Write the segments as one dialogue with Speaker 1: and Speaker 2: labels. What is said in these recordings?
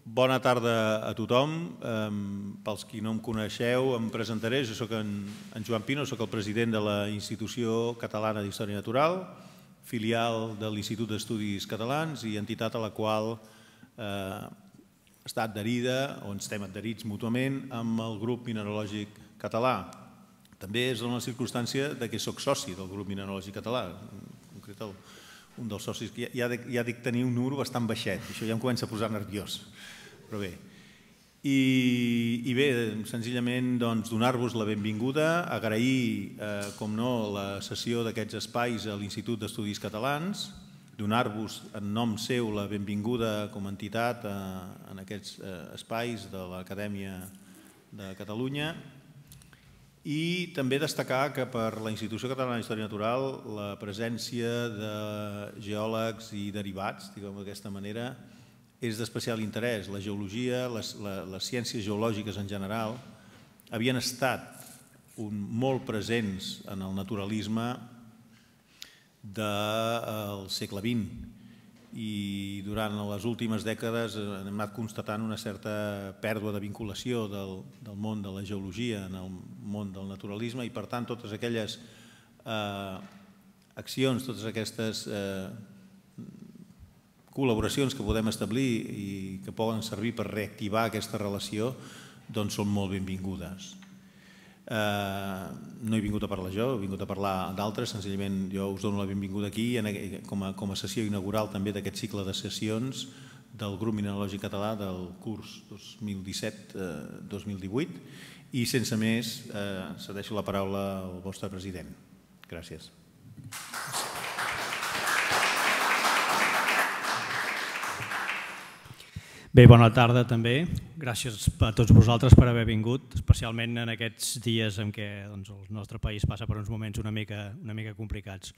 Speaker 1: Bona tarda a tothom. Pels qui no em coneixeu, em presentaré. Jo soc en Joan Pino, soc el president de la Institució Catalana d'Història Natural, filial de l'Institut d'Estudis Catalans i entitat a la qual està adherida, o ens estem adherits mútuament, amb el grup mineralògic català. També és una circumstància que soc soci del grup mineralògic català. En concret, un dels socis, que ja dic tenir un número bastant baixet, això ja em comença a posar nerviós, però bé. I bé, senzillament donar-vos la benvinguda, agrair, com no, la cessió d'aquests espais a l'Institut d'Estudis Catalans, donar-vos en nom seu la benvinguda com a entitat en aquests espais de l'Acadèmia de Catalunya, i també destacar que per la Institució Catalana d'Història Natural la presència de geòlegs i derivats, diguem-ho d'aquesta manera, és d'especial interès. La geologia, les ciències geològiques en general, havien estat molt presents en el naturalisme del segle XX i durant les últimes dècades hem anat constatant una certa pèrdua de vinculació del món de la geologia en el món del naturalisme i per tant totes aquelles accions, totes aquestes col·laboracions que podem establir i que poden servir per reactivar aquesta relació doncs són molt benvingudes. No he vingut a parlar jo, he vingut a parlar d'altres, senzillament jo us dono la benvinguda aquí com a sessió inaugural també d'aquest cicle de sessions del grup mineralògic català del curs 2017-2018 i sense més cedeixo la paraula al vostre president. Gràcies.
Speaker 2: Bé, bona tarda també. Gràcies a tots vosaltres per haver vingut, especialment en aquests dies en què el nostre país passa per uns moments una mica complicats.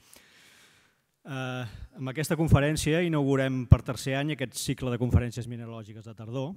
Speaker 2: Amb aquesta conferència inaugurem per tercer any aquest cicle de conferències mineralògiques de tardor.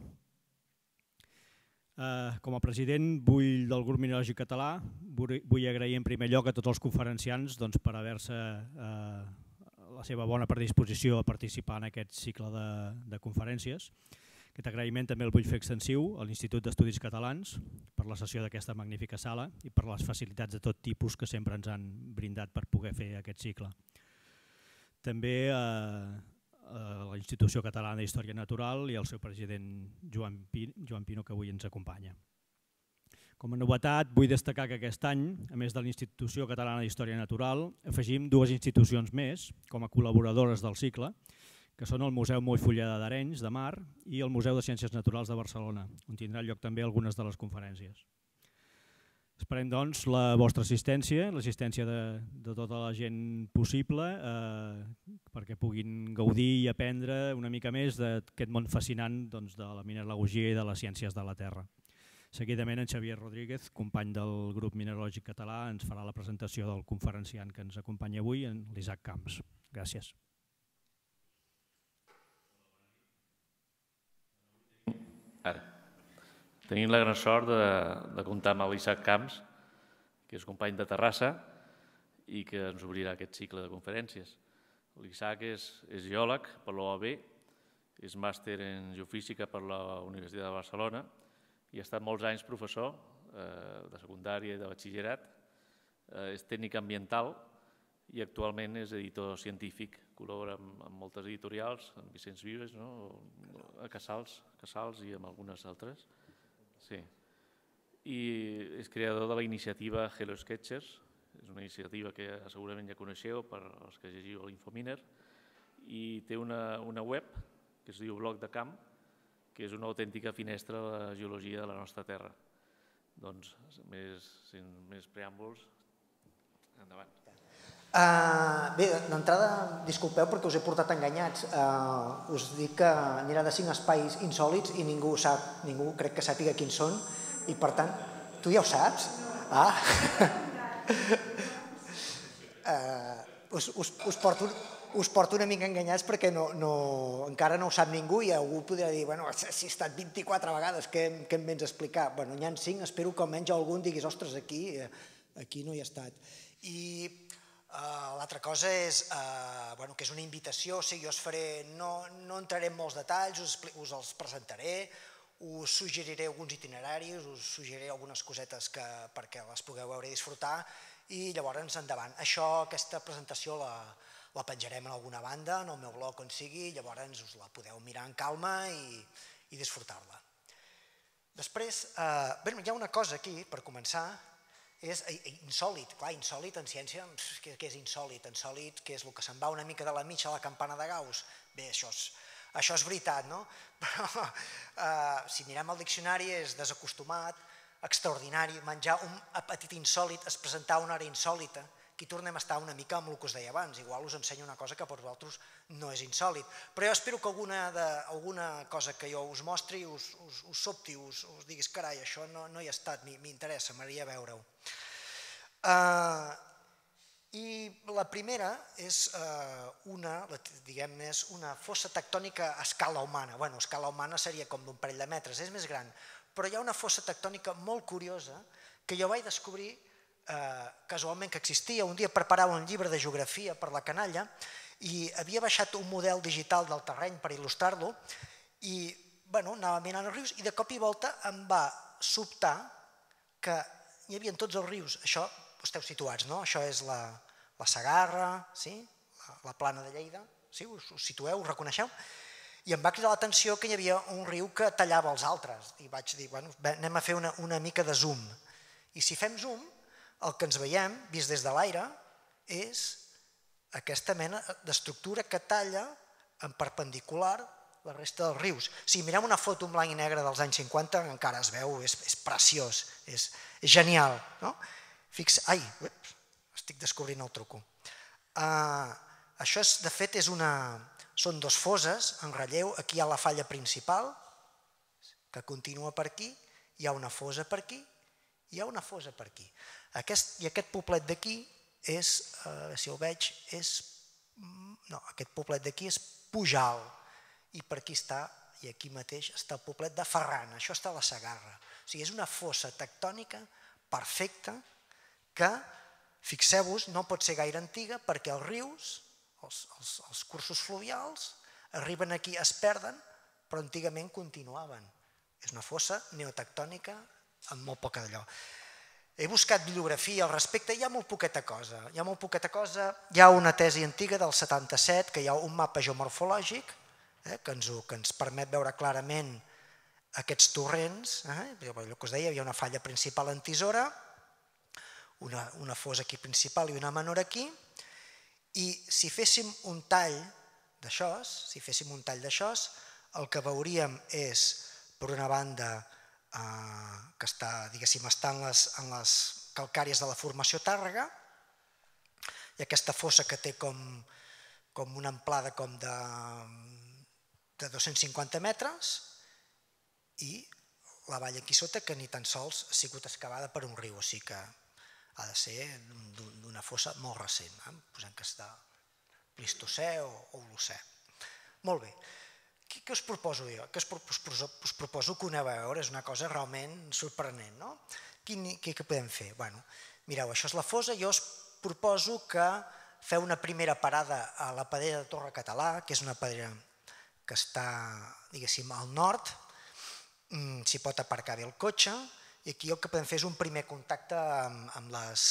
Speaker 2: Com a president del grup mineralògic català vull agrair en primer lloc a tots els conferenciants per haver-se la seva bona predisposició a participar en aquest cicle de conferències. Aquest agraïment també el vull fer extensiu a l'Institut d'Estudis Catalans per la cessió d'aquesta magnífica sala i per les facilitats de tot tipus que sempre ens han brindat per poder fer aquest cicle. També a la Institució Catalana d'Història Natural i al seu president Joan Pino, que avui ens acompanya. Com a novetat, vull destacar que aquest any, a més de la Institució Catalana d'Història Natural, afegim dues institucions més com a col·laboradores del cicle, que són el Museu Montfulleda d'Arenys de Mar i el Museu de Ciències Naturals de Barcelona, on tindrà lloc també algunes de les conferències. Esperem, doncs, la vostra assistència, l'assistència de tota la gent possible, perquè puguin gaudir i aprendre una mica més d'aquest món fascinant de la mineralogia i de les ciències de la Terra. Seguidament, en Xavier Rodríguez, company del grup mineralògic català, ens farà la presentació del conferenciant que ens acompanya avui, l'Isaac Camps. Gràcies.
Speaker 3: Tenim la gran sort de comptar amb l'Isaac Camps, que és company de Terrassa i que ens obrirà aquest cicle de conferències. L'Isaac és geòleg per l'OAB, és màster en geofísica per la Universitat de Barcelona i ha estat molts anys professor de secundària i de batxillerat, és tècnic ambiental i actualment és editor científic, col·labora amb moltes editorials, amb Vicenç Vives, a Casals i amb algunes altres. Sí. I és creador de la iniciativa Hello Sketchers, és una iniciativa que segurament ja coneixeu per als que llegiu a l'Infominer, i té una web que es diu Bloc de Camp, que és una autèntica finestra a la geologia de la nostra terra. Doncs, sense més preàmbuls, endavant.
Speaker 4: Bé, d'entrada, disculpeu perquè us he portat enganyats. Us dic que anirà de 5 espais insòlits i ningú crec que sàpiga quins són i per tant... Tu ja ho saps? Us porto una mica enganyats perquè encara no ho sap ningú i algú podrà dir si he estat 24 vegades, què em vens a explicar? N'hi ha 5, espero que almenys algú diguis ostres, aquí no hi he estat. I L'altra cosa és que és una invitació, o sigui, jo us faré, no entraré en molts detalls, us els presentaré, us suggeriré alguns itineraris, us suggeriré algunes cosetes perquè les pugueu veure i disfrutar, i llavors endavant. Aquesta presentació la penjarem en alguna banda, en el meu blog on sigui, llavors us la podeu mirar en calma i disfrutar-la. Després, hi ha una cosa aquí, per començar, és insòlit. Clar, insòlit en ciència, què és insòlit? Insòlit, què és el que se'n va una mica de la mitja a la campana de Gauss? Bé, això és veritat, no? Però si mirem el diccionari és desacostumat, extraordinari, menjar un apetit insòlit, es presentar una hora insòlita. Aquí tornem a estar una mica amb el que us deia abans, igual us ensenyo una cosa que per vosaltres no és insòlit, però jo espero que alguna cosa que jo us mostri us sobti, us diguis, carai, això no hi ha estat, m'interessa, m'agradaria veure-ho. I la primera és una fossa tectònica a escala humana. Bueno, a escala humana seria com d'un parell de metres, és més gran, però hi ha una fossa tectònica molt curiosa que jo vaig descobrir casualment que existia. Un dia preparava un llibre de geografia per la canalla i havia baixat un model digital del terreny per il·lustrar-lo i anava mirant els rius i de cop i volta em va sobtar que hi havia tots els rius. Això, esteu situats, no? Això és la Segarra, la Plana de Lleida, us situeu, us reconeixeu? I em va cridar l'atenció que hi havia un riu que tallava els altres i vaig dir, anem a fer una mica de zoom. I si fem zoom, el que ens veiem, vist des de l'aire, és aquesta mena d'estructura que talla en perpendicular la resta dels rius. Si mirem una foto en blanc i negre dels anys 50, encara es veu, és preciós, és genial. Ai, estic descobrint el truco. Això, de fet, són dos fosses en relleu. Aquí hi ha la falla principal, que continua per aquí, hi ha una fossa per aquí, hi ha una fossa per aquí. I aquest poblet d'aquí és, si ho veig, aquest poblet d'aquí és Pujal i per aquí està, i aquí mateix està el poblet de Ferran, això està a la Segarra. O sigui, és una fossa tectònica perfecta que, fixeu-vos, no pot ser gaire antiga perquè els rius, els cursos fluvials, arriben aquí, es perden, però antigament continuaven. És una fossa neotectònica amb molt poca d'allò. He buscat bibliografia al respecte, hi ha molt poqueta cosa. Hi ha una tesi antiga del 77, que hi ha un mapa geomorfològic que ens permet veure clarament aquests torrents. Allò que us deia, hi havia una falla principal en Tisora, una fossa aquí principal i una menor aquí, i si féssim un tall d'això, el que veuríem és, per una banda, que està en les calcàries de la formació Tàrrega, i aquesta fossa que té com una amplada de 250 metres, i la vall aquí sota que ni tan sols ha sigut excavada per un riu, o sigui que ha de ser d'una fossa molt recent, posem que està Plistocè o Holocè. Molt bé. Què us proposo jo? Us proposo que ho aneu a veure, és una cosa realment sorprenent, no? Què podem fer? Mireu, això és la fossa, jo us proposo que feu una primera parada a la pedrera de Torre Català, que és una pedrera que està, diguéssim, al nord, s'hi pot aparcar bé el cotxe, i aquí el que podem fer és un primer contacte amb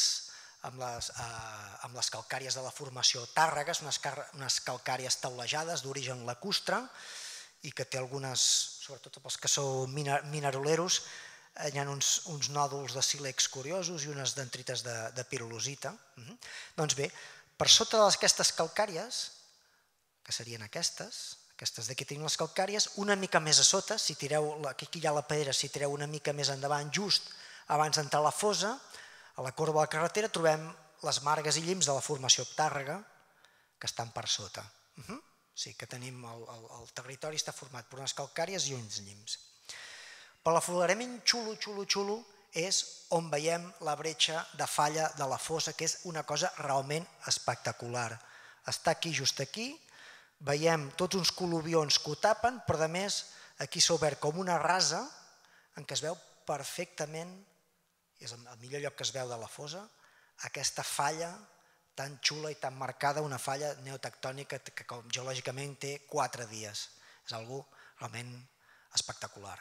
Speaker 4: les calcàries de la formació Tàrrega, unes calcàries taulejades d'origen lacustre, i que té algunes, sobretot pels que sou mineroleros, hi ha uns nòduls de sílex curiosos i unes dendrites de pirolosita. Doncs bé, per sota d'aquestes calcàries, que serien aquestes d'aquí tenim les calcàries, una mica més a sota, aquí hi ha la pedra, si tireu una mica més endavant, just abans d'entrar a la fossa, a la corba de la carretera trobem les margues i llims de la formació Tàrrega, que estan per sota. O sigui que tenim el territori està format per unes calcàries i uns llims. Però l'aflorament xulo és on veiem la bretxa de falla de la fossa, que és una cosa realment espectacular. Està aquí, just aquí, veiem tots uns col·luvions que ho tapen, però a més aquí s'ha obert com una rasa en què es veu perfectament, és el millor lloc que es veu de la fossa, aquesta falla tan xula i tan marcada una falla neotectònica que geològicament té 4 dies. És algo realment espectacular.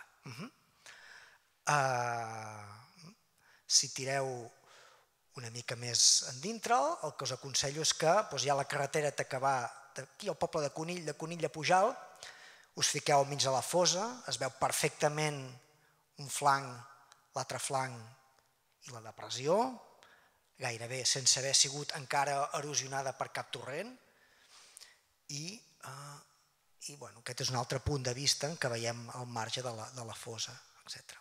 Speaker 4: Si tireu una mica més endintre, el que us aconsello és que hi ha la carretera que va d'aquí al poble de Conill a Pujalt, us fiqueu al mig de la fossa, es veu perfectament un flanc, l'altre flanc i la depressió, gairebé sense haver sigut encara erosionada per cap torrent, i aquest és un altre punt de vista en què veiem el marge de la fossa, etc.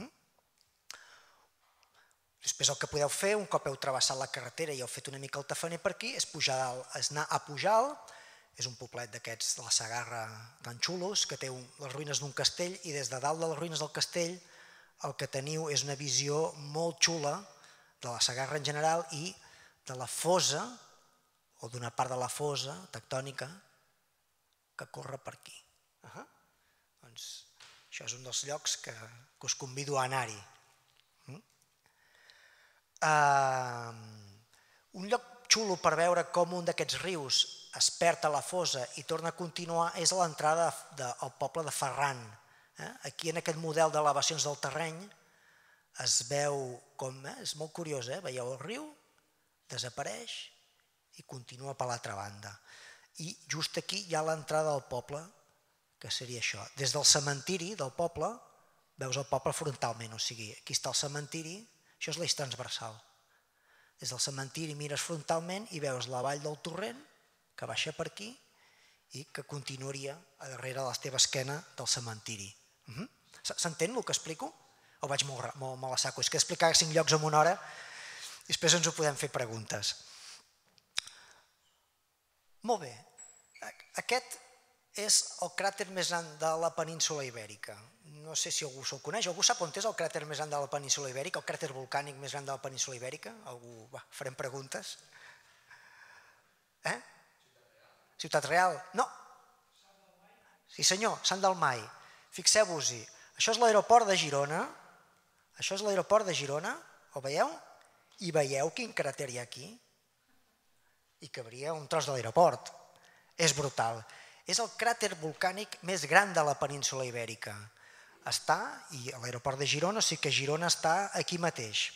Speaker 4: Després el que podeu fer, un cop heu travessat la carretera i heu fet una mica el tafaner per aquí, és anar a Pujalt, és un poblet d'aquests de la Segarra tan xulos, que té les ruïnes d'un castell, i des de dalt de les ruïnes del castell el que teniu és una visió molt xula de la Segarra en general i de la fossa, o d'una part de la fossa tectònica, que corre per aquí. Doncs això és un dels llocs que us convido a anar-hi. Un lloc xulo per veure com un d'aquests rius es perd a la fossa i torna a continuar és a l'entrada al poble de Ferran. Aquí en aquest model d'elevacions del terreny es veu com, és molt curiós, veieu el riu, desapareix i continua per l'altra banda. I just aquí hi ha l'entrada del poble, que seria això. Des del cementiri del poble, veus el poble frontalment, o sigui, aquí està el cementiri, això és l'eix transversal. Des del cementiri mires frontalment i veus la vall del torrent, que baixa per aquí i que continuaria a darrere de la teva esquena del cementiri. S'entén el que explico? O vaig molt a saco? És que explicar 5 llocs en una hora i després ens ho podem fer preguntes. Molt bé. Aquest és el cràter més gran de la península Ibèrica. No sé si algú se'l coneix. Algú sap on és el cràter més gran de la península Ibèrica, el cràter volcànic més gran de la península Ibèrica? Algú? Va, farem preguntes. Ciutat Real? No. Sí senyor, Sant Dalmai. Fixeu-vos-hi, això és l'aeroport de Girona. Això és l'aeroport de Girona, ho veieu? I veieu quin cràter hi ha aquí? I cabria un tros de l'aeroport. És brutal. És el cràter volcànic més gran de la península Ibèrica. Està, i l'aeroport de Girona, o sigui que Girona està aquí mateix.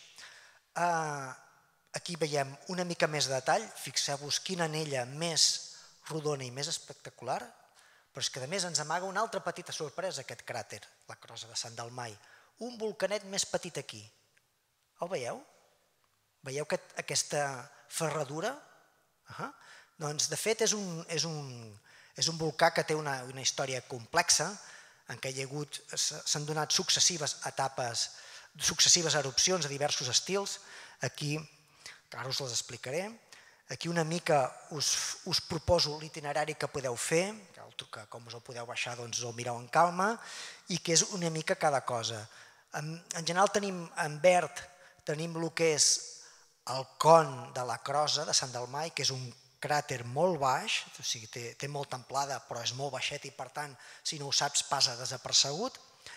Speaker 4: Aquí veiem una mica més de detall, fixeu-vos quina anella més rodona i més espectacular, però és que a més ens amaga una altra petita sorpresa aquest cràter, la crossa de Sant Dalmai, un volcanet més petit aquí. El veieu? Veieu aquesta ferradura? Doncs de fet és un volcà que té una història complexa, en què s'han donat successives etapes, successives erupcions de diversos estils. Aquí, ara us les explicaré. Aquí una mica us proposo l'itinerari que podeu fer, que com us el podeu baixar doncs el mireu en calma, i que és una mica cada cosa. En general tenim en verd, tenim el que és el con de la crossa de Sant Dalmai, que és un cràter molt baix, o sigui, té molta amplada però és molt baixet i per tant, si no ho saps, passa desapercebut.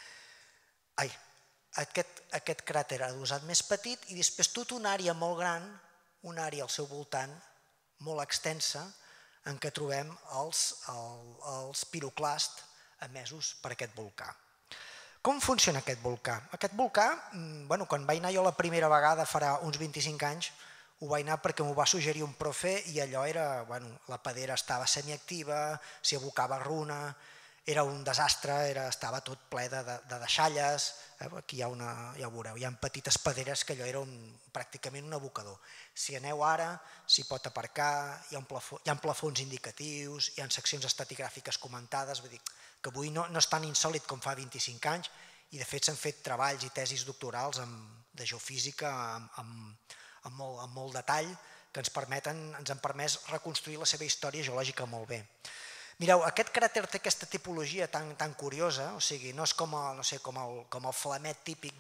Speaker 4: Aquest cràter adossat més petit i després tota una àrea molt gran, una àrea al seu voltant molt extensa en què trobem els piroclasts emesos per aquest volcà. Com funciona aquest volcà? Aquest volcà, quan vaig anar jo la primera vegada farà uns 25 anys, ho vaig anar perquè m'ho va suggerir un profe i allò era, la padera estava semiactiva, s'hi abocava runa, era un desastre, estava tot ple de deixalles, aquí ja ho veureu, hi ha petites paderes que allò era pràcticament un abocador. Si aneu ara, s'hi pot aparcar, hi ha plafons indicatius, hi ha seccions estratigràfiques comentades, vull dir que avui no és tan insòlid com fa 25 anys i de fet s'han fet treballs i tesis doctorals de geofísica amb molt detall que ens han permès reconstruir la seva història geològica molt bé. Mireu, aquest cràter té aquesta tipologia tan curiosa, o sigui, no és com el flamet típic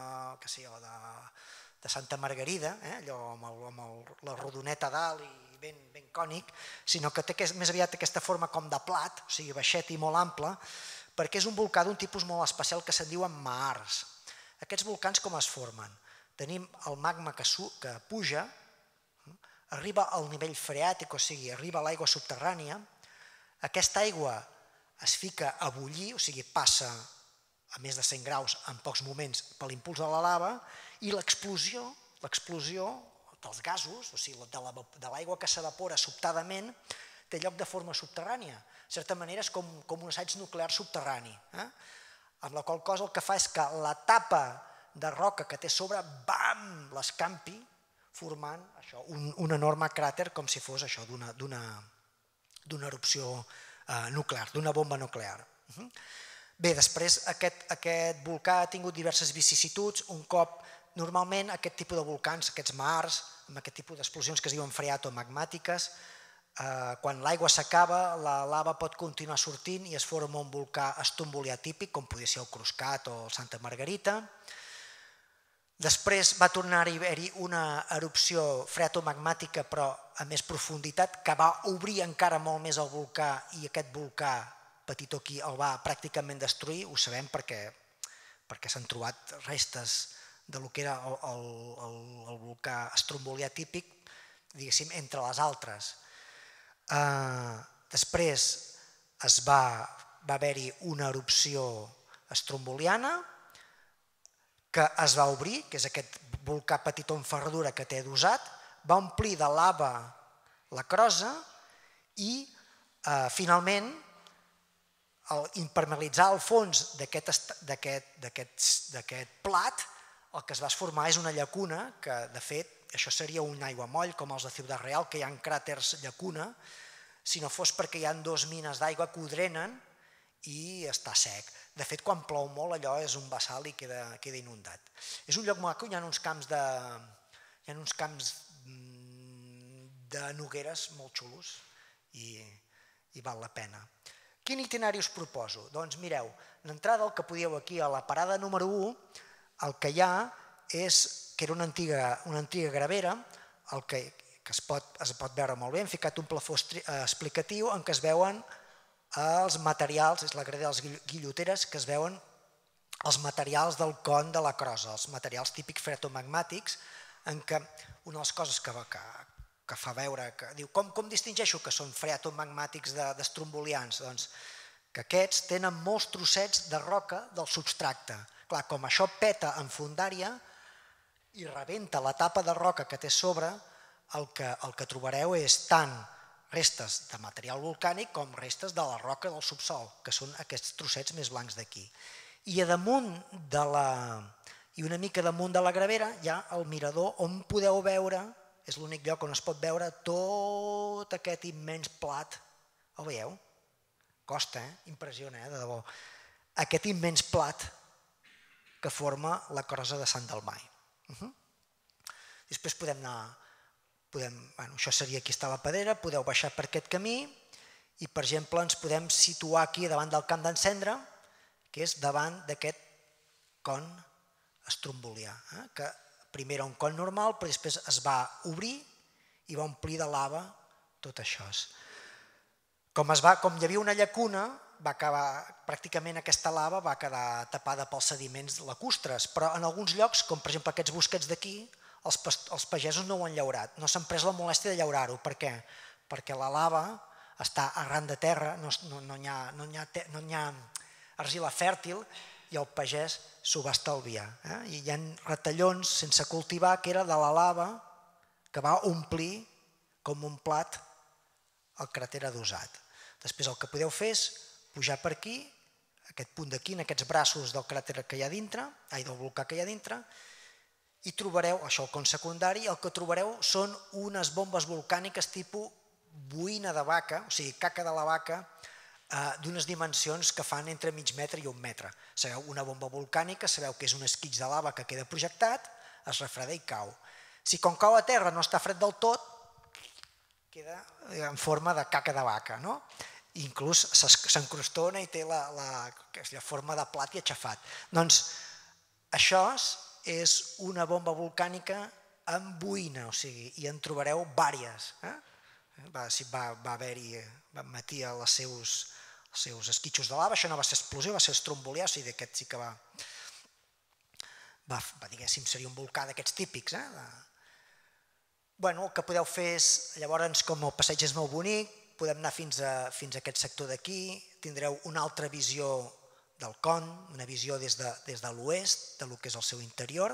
Speaker 4: de Santa Margarida, allò amb la rodoneta a dalt i ben cònic, sinó que té més aviat aquesta forma com de plat, o sigui, baixet i molt ample, perquè és un volcà d'un tipus molt especial que se'n diuen mahars. Aquests volcans com es formen? Tenim el magma que puja, arriba al nivell freàtic, o sigui, arriba a l'aigua subterrània, aquesta aigua es fica a bullir, o sigui, passa a més de 100 graus en pocs moments per l'impuls de la lava, i l'explosió dels gasos, o sigui, de l'aigua que s'evapora sobtadament, té lloc de forma subterrània. De certa manera és com un assaig nuclear subterrani, amb la qual cosa el que fa és que la tapa de roca que té sobre, bam, l'escampi, formant un enorme cràter com si fos això d'una erupció nuclear, d'una bomba nuclear. Bé, després aquest volcà ha tingut diverses vicissituds. Un cop, normalment aquest tipus de volcans, aquests mars, amb aquest tipus d'explosions que es diuen freatomagmàtiques, quan l'aigua s'acaba, la lava pot continuar sortint i es forma un volcà estrombolià típic, com podria ser el Cruscat o el Santa Margarita. Després va tornar a haver-hi una erupció freatomagmàtica però a més profunditat que va obrir encara molt més el volcà i aquest volcà petitó aquí el va pràcticament destruir. Ho sabem perquè s'han trobat restes del que era el volcà estrombolià típic, diguéssim, entre les altres. Després va haver-hi una erupció estromboliana que es va obrir, que és aquest volcà petitó en ferradura que té adossat, va omplir de lava la crosa i finalment al impermeabilitzar el fons d'aquest plat el que es va formar és una llacuna que de fet això seria un aiguamoll com els de Ciutat Real, que hi ha cràters llacuna, si no fos perquè hi ha 2 mines d'aigua que ho drenen i està sec. De fet, quan plou molt allò és un bassal i queda inundat. És un lloc maco, hi ha uns camps de nogueres molt xulos i val la pena. Quin itinerari us proposo? Doncs mireu, l'entrada, el que podíeu aquí a la parada número 1, el que hi ha és que era una antiga gravera, el que es pot veure molt bé, hem ficat un plafó explicatiu en què es veuen els materials, és la gradera de les guilloteres, que es veuen els materials del con de la crosa, els materials típics freatomagmàtics, en què una de les coses que fa veure, que diu, com distingeixo que són freatomagmàtics d'estrombolians? Doncs que aquests tenen molts trossets de roca del substracte. Clar, com això peta en fondària i rebenta la tapa de roca que té sobre, el que trobareu és tant restes de material volcànic com restes de la roca del subsol, que són aquests trossets més blancs d'aquí. I una mica damunt de la gravera hi ha el mirador on podeu veure, és l'únic lloc on es pot veure tot aquest immens plat. El veieu? Costa, impressiona, de debò. Aquest immens plat que forma la crosa de Sant Dalmai. Després podem anar, això seria aquí està la pedrera, podeu baixar per aquest camí i per exemple ens podem situar aquí davant del camp d'encendre, que és davant d'aquest con estrombolià, que primer era un con normal però després es va obrir i va omplir de lava tot això. Com hi havia una llacuna, pràcticament aquesta lava va quedar tapada pels sediments lacustres, però en alguns llocs, com per exemple aquests bosquets d'aquí, els pagesos no ho han llaurat, no s'han pres la molèstia de llaurar-ho. Per què? Perquè la lava està arran de terra, no hi ha argila fèrtil i el pagès s'ho va estalviar. I hi ha retallons sense cultivar que era de la lava que va omplir com un plat el cràter adossat. Després el que podeu fer és pujar per aquí, aquest punt d'aquí, en aquests braços del cràter que hi ha dintre, del volcà que hi ha dintre, i trobareu, això el con secundari, el que trobareu són unes bombes volcàniques tipus boïna de vaca, o sigui, caca de la vaca, d'unes dimensions que fan entre mig metre i 1 metre. Sabeu, una bomba volcànica, sabeu que és un esquitx de lava que queda projectat, es refreda i cau. Si com cau a terra no està fred del tot, queda en forma de caca de vaca, no? Inclús s'encrostona i té la forma de plat i aixafat. Doncs això és una bomba volcànica amb boïna, o sigui, i en trobareu diverses. Va emetir els seus esquitxos de lava, això no va ser explosió, va ser estrombolià, o sigui, aquest sí que va, diguéssim, seria un volcà d'aquests típics. El que podeu fer és, llavors, com el passeig és molt bonic, podem anar fins a aquest sector d'aquí, tindreu una altra visió del con, una visió des de l'oest, del que és el seu interior.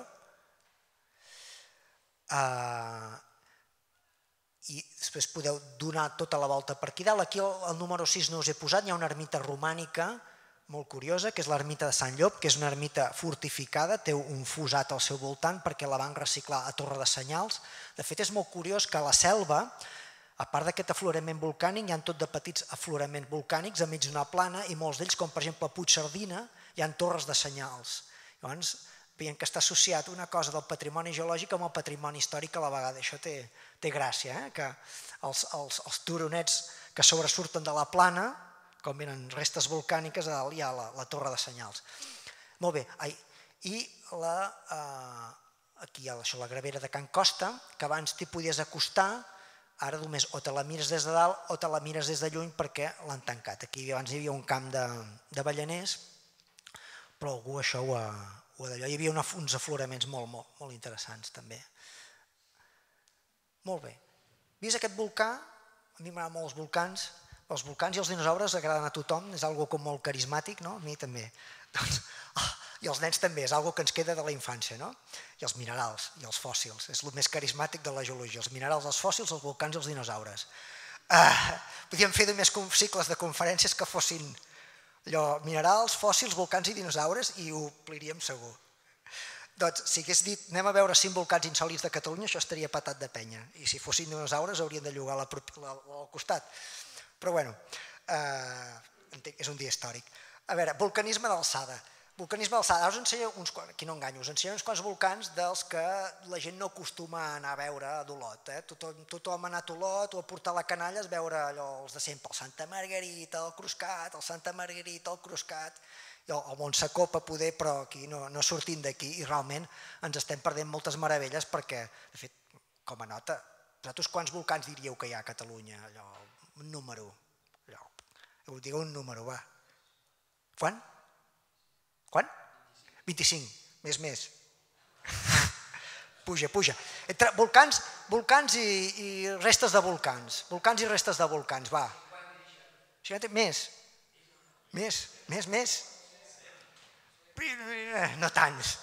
Speaker 4: I després podeu donar tota la volta per aquí dalt. Aquí al número 6 no us he posat, hi ha una ermita romànica molt curiosa, que és l'ermita de Sant Llop, que és una ermita fortificada, té un fossat al seu voltant perquè la van reciclar a torre de senyals. De fet, és molt curiós que a la selva, a part d'aquest aflorament volcànic, hi ha tot de petits afloraments volcànics enmig d'una plana i molts d'ells, com per exemple a Puigcerdina, hi ha torres de senyals. Llavors, veiem que està associat una cosa del patrimoni geològic amb el patrimoni històric a la vegada. Això té gràcia, que els turonets que sobresurten de la plana, com venen restes volcàniques, a dalt hi ha la torre de senyals. Molt bé, i aquí hi ha la gravera de Can Costa, que abans t'hi podies acostar, ara només o te la mires des de dalt o te la mires des de lluny perquè l'han tancat. Aquí abans hi havia un camp d'avellaners, però algú això ho ha d'allò. Hi havia uns afloraments molt interessants també. Molt bé. Vist aquest volcà, a mi m'agraden molt els volcans i els dinosaures agraden a tothom, és algo com molt carismàtic, no? A mi també. I els nens també, és algo que ens queda de la infància, no? I els minerals i els fòssils, és el més carismàtic de la geologia, els minerals, els fòssils, els volcans i els dinosaures. Podríem fer més cicles de conferències que fossin minerals, fòssils, volcans i dinosaures i ho ompliríem segur. Doncs si hagués dit anem a veure 5 volcans insòlits de Catalunya, això estaria patat de penya. I si fossin dinosaures haurien de llogar al costat. Però bueno, és un dia històric. A veure, volcanisme d'alçada. Volcanisme d'alçada, ara us ensenyo aquí no enganyo, us ensenyo uns quants volcans dels que la gent no acostuma a anar a veure a d'Olot. Tothom ha anat a Olot o a portar la canalla a veure els de sempre, el Santa Margarita, el Cruscat, el Santa Margarita, el Cruscat, el Montsacopa poder, però aquí no sortim d'aquí i realment ens estem perdent moltes meravelles perquè, de fet, com a nota, vosaltres quants volcans diríeu que hi ha a Catalunya? Un número. Digueu un número, va. Quan? 25, més. Puja. Entre volcans i restes de volcans. Volcans i restes de volcans, va. Més. No tants.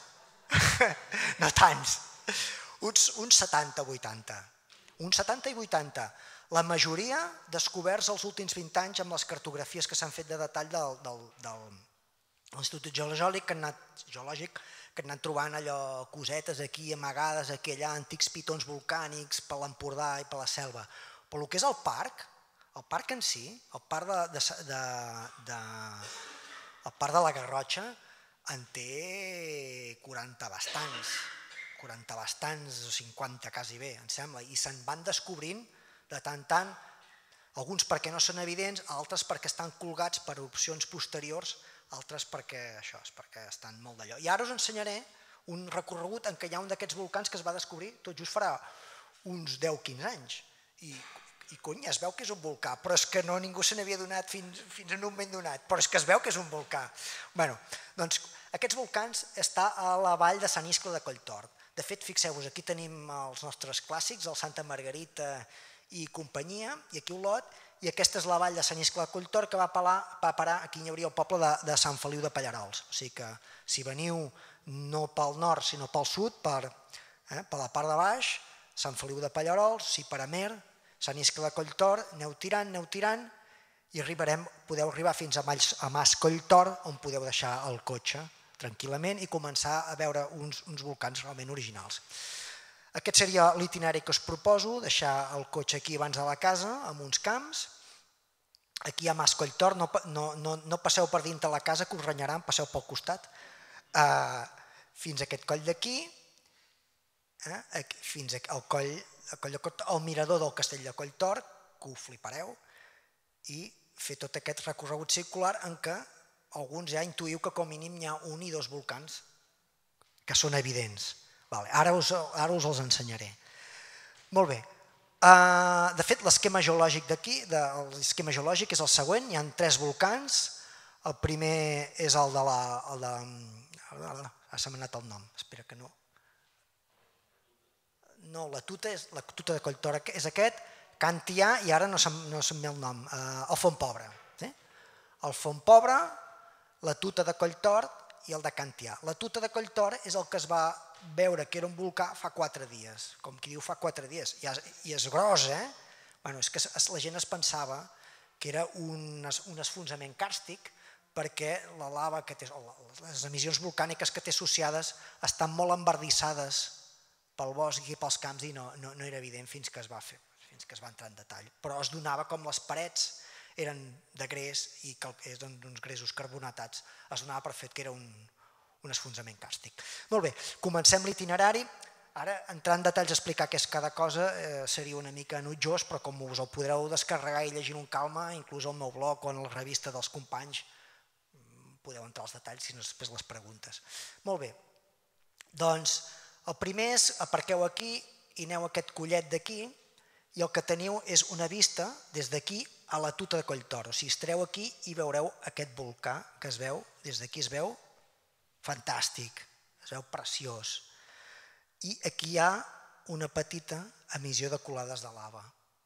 Speaker 4: Uns 70, 80. Uns 70 i 80. La majoria descoberts els últims 20 anys amb les cartografies que s'han fet de detall de l'Institut Geològic, que han anat trobant allò cosetes aquí, amagades aquí, allà, antics pitons volcànics per l'Empordà i per la selva. Però el que és el parc en si, el parc de la Garrotxa, en té 40 bastants, o 50 quasi bé, em sembla, i se'n van descobrint de tant en tant, alguns perquè no són evidents, altres perquè estan colgats per erupcions posteriors, altres perquè estan molt d'allò. I ara us ensenyaré un recorregut en què hi ha un d'aquests volcans que es va descobrir tot just farà uns 10-15 anys. I cony, es veu que és un volcà, però és que ningú se n'havia donat fins en un moment donat, però és que es veu que és un volcà. Bé, doncs aquests volcans estan a la vall de Sant Iscle de Colltort. De fet, fixeu-vos, aquí tenim els nostres clàssics, el Santa Margarita i companyia, i aquí Olot, i aquesta és la vall de Sant Iscle de Colltort que va parar, aquí hi hauria el poble de Sant Feliu de Pallarols. O sigui que si veniu no pel nord sinó pel sud, per la part de baix, Sant Feliu de Pallarols, si per Amer, Sant Iscle de Colltort, aneu tirant i podeu arribar fins a Mas Colltort, on podeu deixar el cotxe tranquil·lament i començar a veure uns volcans realment originals. Aquest seria l'itinerari que us proposo, deixar el cotxe aquí abans de la casa, amb uns camps. Aquí hi ha Mas Colltort, no passeu per dintre la casa que us renyaran, passeu pel costat, fins a aquest coll d'aquí, fins al coll, al mirador del castell de Colltort, que ho flipareu, i fer tot aquest recorregut circular en què alguns ja intuïu que com a mínim hi ha un i dos volcans que són evidents. Ara us els ensenyaré. Molt bé. De fet, l'esquema geològic d'aquí, l'esquema geològic és el següent. Hi ha 3 volcans. El primer és el de la... Ara se m'ha anat el nom. Espera que no... No, la tuta de Colltort és aquest, Cantià, i ara no se'm ve el nom, el Font Pobre. El Font Pobre, la tuta de Colltort i el de Cantià. La tuta de Colltort és el que es va veure que era un volcà fa 4 dies, com qui diu fa 4 dies, i és gros, És que la gent es pensava que era un esfonsament càrstic perquè la lava que té, les emissions volcàniques que té associades estan molt embardissades pel bosc i pels camps i no era evident fins que es va entrar en detall. Però es donava com les parets eren de gres i d'uns gresos carbonatats, es donava per fet que era un esfonsament càrstic. Molt bé, comencem l'itinerari. Ara, entrar en detalls a explicar què és cada cosa seria una mica enutjós, però com us el podreu descarregar i llegir amb calma, inclús al meu blog o en la revista dels companys, podeu entrar als detalls, si no després les preguntes. Molt bé, doncs el primer és aparqueu aquí i aneu a aquest collet d'aquí i el que teniu és una vista des d'aquí a la tuta de Colltort. O sigui, estareu aquí i veureu aquest volcà que es veu, des d'aquí es veu fantàstic, es veu preciós. I aquí hi ha una petita emissió de colades de lava.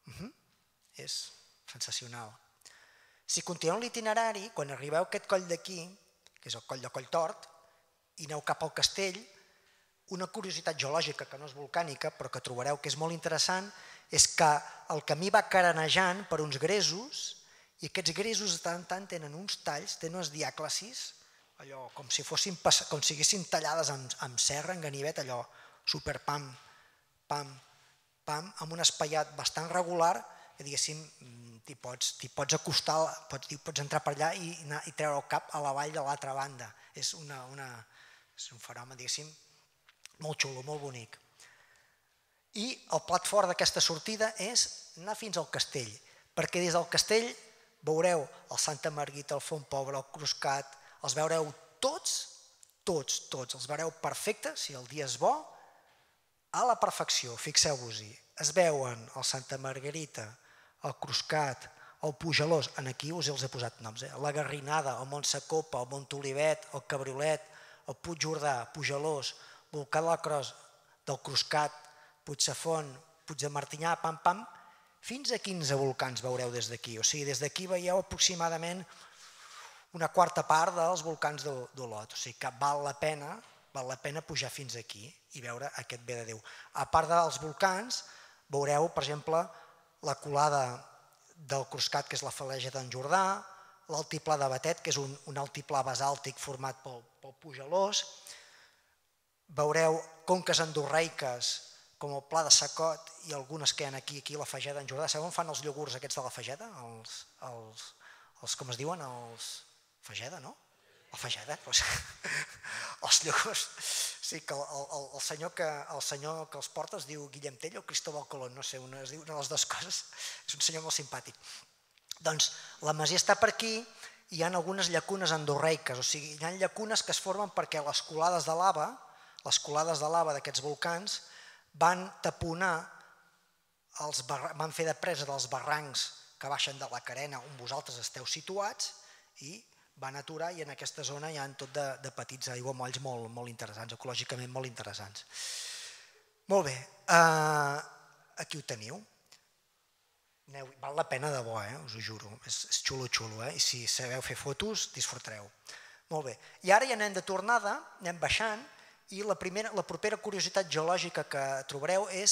Speaker 4: És sensacional. Si continueu l'itinerari, quan arribeu a aquest coll d'aquí, que és el coll de Colltort, i aneu cap al castell, una curiositat geològica que no és volcànica, però que trobareu que és molt interessant, és que el camí va carenejant per uns gresos i aquests gresos de tant en tant tenen uns talls, tenen unes diàclasis, allò com si haguessin tallades amb serra, en ganivet, allò super pam, pam, pam, amb un espaiat bastant regular, que diguéssim, t'hi pots acostar, pots entrar per allà i treure el cap a la vall de l'altra banda. És un fenomen, diguéssim, molt xulo, molt bonic. I el plat fort d'aquesta sortida és anar fins al castell, perquè des del castell veureu el Santa Marguita, el Font Pobre, el Cruscat, els veureu tots, els veureu perfectes, si el dia és bo, a la perfecció, fixeu-vos-hi. Es veuen el Santa Margarita, el Cruscat, el Pujalós, aquí us els he posat noms, la Garrinada, el Montsacopa, el Montolivet, el Cabriolet, el Puig Jordà, Pujalós, Volcà de la Cros, del Cruscat, Puigsafont, Puig de Martinyà, pam, pam, fins a 15 volcans veureu des d'aquí. O sigui, des d'aquí veieu aproximadament una quarta part dels volcans d'Olot. O sigui que val la pena pujar fins aquí i veure aquest bé de Déu. A part dels volcans, veureu, per exemple, la colada del Cruscat, que és la Faleja d'en Jordà, l'altiplà de Batet, que és un altiplà basàltic format pel Pujalós. Veureu conques endorreiques, com el Pla de Sacot i algunes que hi ha aquí a la Fageda d'en Jordà. Sabeu on fan els iogurts aquests de la Fageda? Els com es diuen? Els Fageda, no? La Fageda, doncs. Els iogurts. Sí, que el senyor que els porta es diu Guillem Tell o Cristóbal Colón, no sé, una de les dues coses. És un senyor molt simpàtic. Doncs la masia està per aquí i hi ha algunes llacunes endorreiques, o sigui, hi ha llacunes que es formen perquè les colades de lava d'aquests volcans van taponar, van fer de presa dels barrancs que baixen de la carena on vosaltres esteu situats i van aturar i en aquesta zona hi ha tot de petits aiguamolls molt interessants, ecològicament molt interessants. Molt bé, aquí ho teniu. Val la pena de bo, us ho juro, és xulo, i si sabeu fer fotos, disfrutareu. Molt bé, i ara ja anem de tornada, anem baixant, i la propera curiositat geològica que trobareu és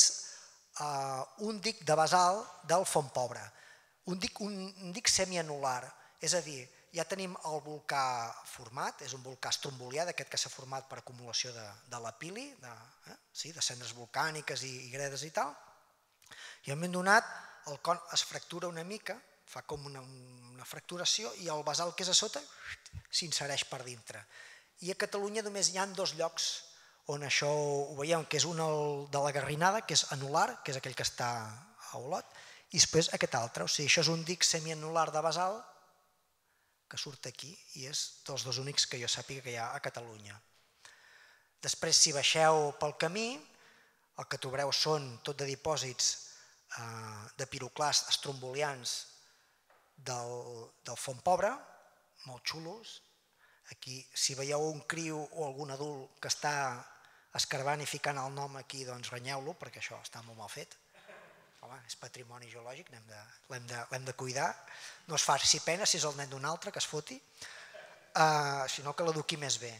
Speaker 4: un dic de basalt del Font Pobre, un dic semianular, és a dir, ja tenim el volcà format, és un volcà estrombolià d'aquest que s'ha format per acumulació de la pili, de cendres volcàniques i gredes i tal, i en un moment donat el con es fractura una mica, fa com una fracturació i el basalt que és a sota s'insereix per dintre. I a Catalunya només hi ha 2 llocs on això ho veiem, que és un de la Garrinada, que és anular, que és aquell que està a Olot, i després aquest altre. O sigui, això és un dic semianular de basalt que surt aquí i és dels 2 únics que jo sàpiga que hi ha a Catalunya. Després, si baixeu pel camí, el que trobareu són tot de dipòsits de piroclasts estrombolians del Font Pobre, molt xulos. Aquí, si veieu un criu o algun adult que està escarbant i ficant el nom aquí, doncs renyeu-lo, perquè això està molt mal fet. Home, és patrimoni geològic, l'hem de cuidar. No es faci pena si és el nen d'un altre, que es foti, sinó que l'eduqui més bé.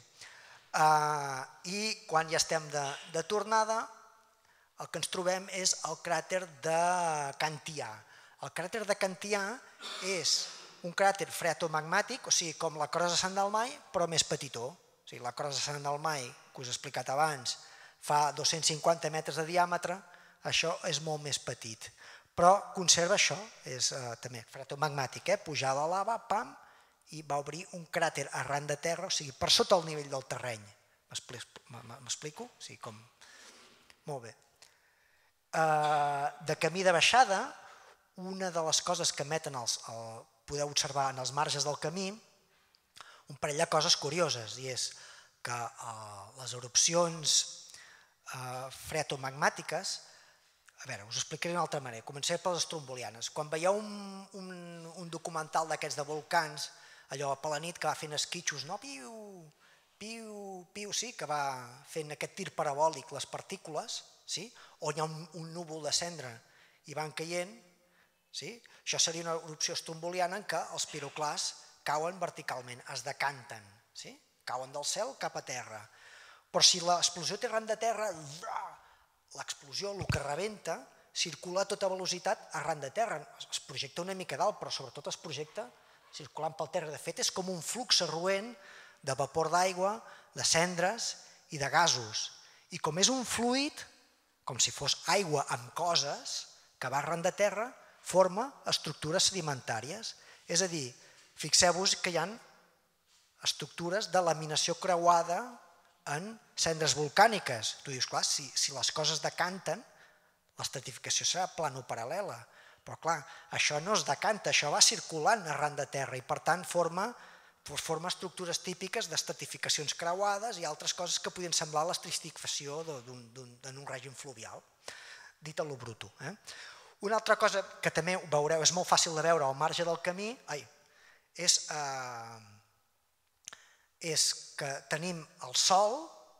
Speaker 4: I quan ja estem de tornada, el que ens trobem és el cràter de Cantià. El cràter de Cantià és un cràter freatomagmàtic, o sigui, com la crossa de Sant Dalmai, però més petitó. O sigui, la crossa de Sant Dalmai, que us he explicat abans, fa 250 metres de diàmetre, això és molt més petit. Però conserva això, és també freatomagmàtic, pujar la lava, pam, i va obrir un cràter arran de terra, o sigui, per sota el nivell del terreny. M'explico? O sigui, com... Molt bé. De camí de baixada, una de les coses que emeten, podeu observar en els marges del camí, un parell de coses curioses, i és que les erupcions freatomagmàtiques, a veure, us ho explicaré d'una altra manera, començaré per les strombolianes. Quan veieu un documental d'aquests de volcans, allò a la nit que va fent esquitxos, no? Piu, piu, piu, sí, que va fent aquest tir parabòlic, les partícules, on hi ha un núvol de cendra i van caient, això seria una erupció stromboliana en què els piroclars cauen verticalment, es decanten, cauen del cel cap a terra. Però si l'explosió té arran de terra, l'explosió, el que rebenta, circula a tota velocitat arran de terra. Es projecta una mica dalt, però sobretot es projecta circulant pel terra. De fet, és com un flux roent de vapor d'aigua, de cendres i de gasos. I com és un fluid, com si fos aigua amb coses, que va arran de terra, forma estructures sedimentàries. És a dir, fixeu-vos que hi ha estructures de laminació creuada en cendres volcàniques. Tu dius, clar, si les coses decanten, l'estratificació serà planoparal·lela. Però clar, això no es decanta, això va circulant arran de terra i per tant forma estructures típiques d'estratificacions creuades i altres coses que podien semblar l'estratificació en un règim fluvial, dit a lo bruto. Una altra cosa que també veureu, és molt fàcil de veure al marge del camí, és que tenim el sòl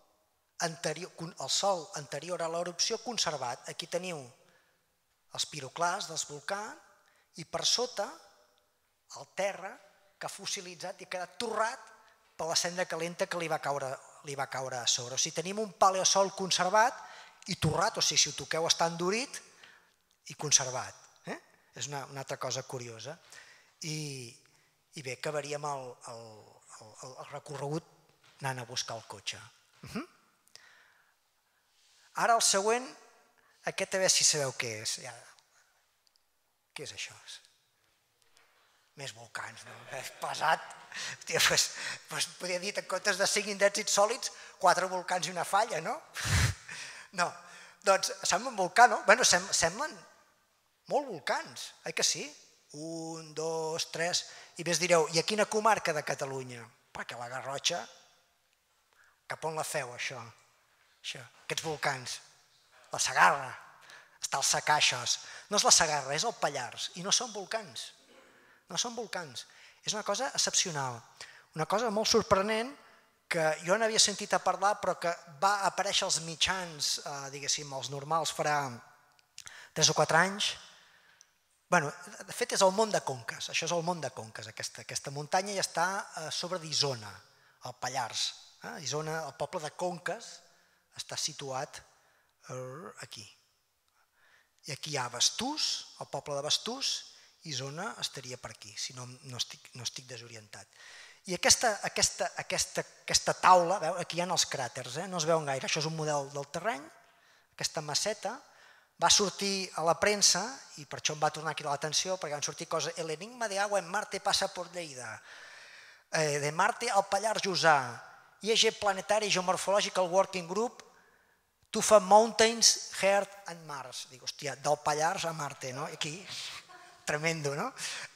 Speaker 4: anterior a l'erupció conservat. Aquí teniu els piroclars dels volcans i per sota el terra que ha fossilitzat i ha quedat torrat per la cendra calenta que li va caure a sobre. O sigui, tenim un paleosol conservat i torrat, o sigui, si ho toqueu està endurit i conservat. És una altra cosa curiosa. I bé, acabaríem el recorregut anant a buscar el cotxe. Ara el següent, aquest a veure si sabeu què és. Què és això? Més volcans, no? És pesat. Hòstia, doncs podria dir que en comptes de 5 indrets sòlids, 4 volcans i una falla, no? No, doncs sembla un volcà, no? Bé, semblen molt volcans, oi que sí? 1, 2, 3, i més direu, i a quina comarca de Catalunya? Perquè la Garrotxa, cap on la feu, això? Aquests volcans, la Segarra, està el Sacaixos. No és la Segarra, és el Pallars, i no són volcans. No són volcans. És una cosa excepcional, una cosa molt sorprenent que jo n'havia sentit a parlar però que va aparèixer als mitjans, diguéssim, els normals farà 3 o 4 anys. Bé, de fet és el Mont de Conques, això és el Mont de Conques, aquesta muntanya ja està a sobre d'Isona, al Pallars. Isona, el poble de Conques, està situat aquí. I aquí hi ha Bastús, el poble de Bastús, Isona estaria per aquí, si no estic desorientat. I aquesta taula, aquí hi ha els cràters, no es veuen gaire, això és un model del terreny, aquesta maceta, va sortir a la premsa, i per això em va tornar aquí l'atenció, perquè van sortir coses, el enigma de agua en Marte passa por Lleida, de Marte al Pallars Jussà, IEG Planetary Geomorphological Working Group, Tufa Mountains, Earth and Mars. Dic, hòstia, del Pallars a Marte, no? Aquí... Tremendo, no?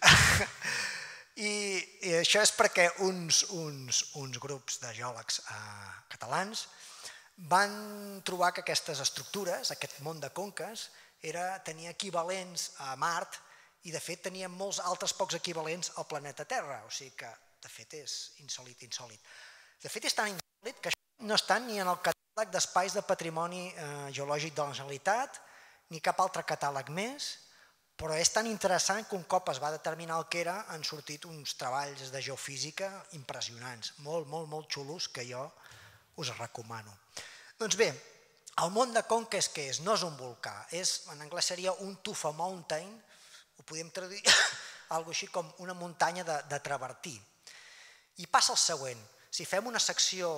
Speaker 4: I això és perquè uns grups de geòlegs catalans van trobar que aquestes estructures, aquest món de conques, tenia equivalents a Mart i de fet tenia molts altres pocs equivalents al planeta Terra, o sigui que de fet és insòlit. De fet és tan insòlit que això no està ni en el catàleg catàleg d'espais de patrimoni geològic de la Generalitat, ni cap altre catàleg més, però és tan interessant que un cop es va determinar el que era han sortit uns treballs de geofísica impressionants, molt, molt, molt xulos, que jo us recomano. Doncs bé, el mont de Conques què és? No és un volcà, en anglès seria un tufa mountain, ho podríem traduir alguna cosa així com una muntanya de travertí. I passa el següent, si fem una secció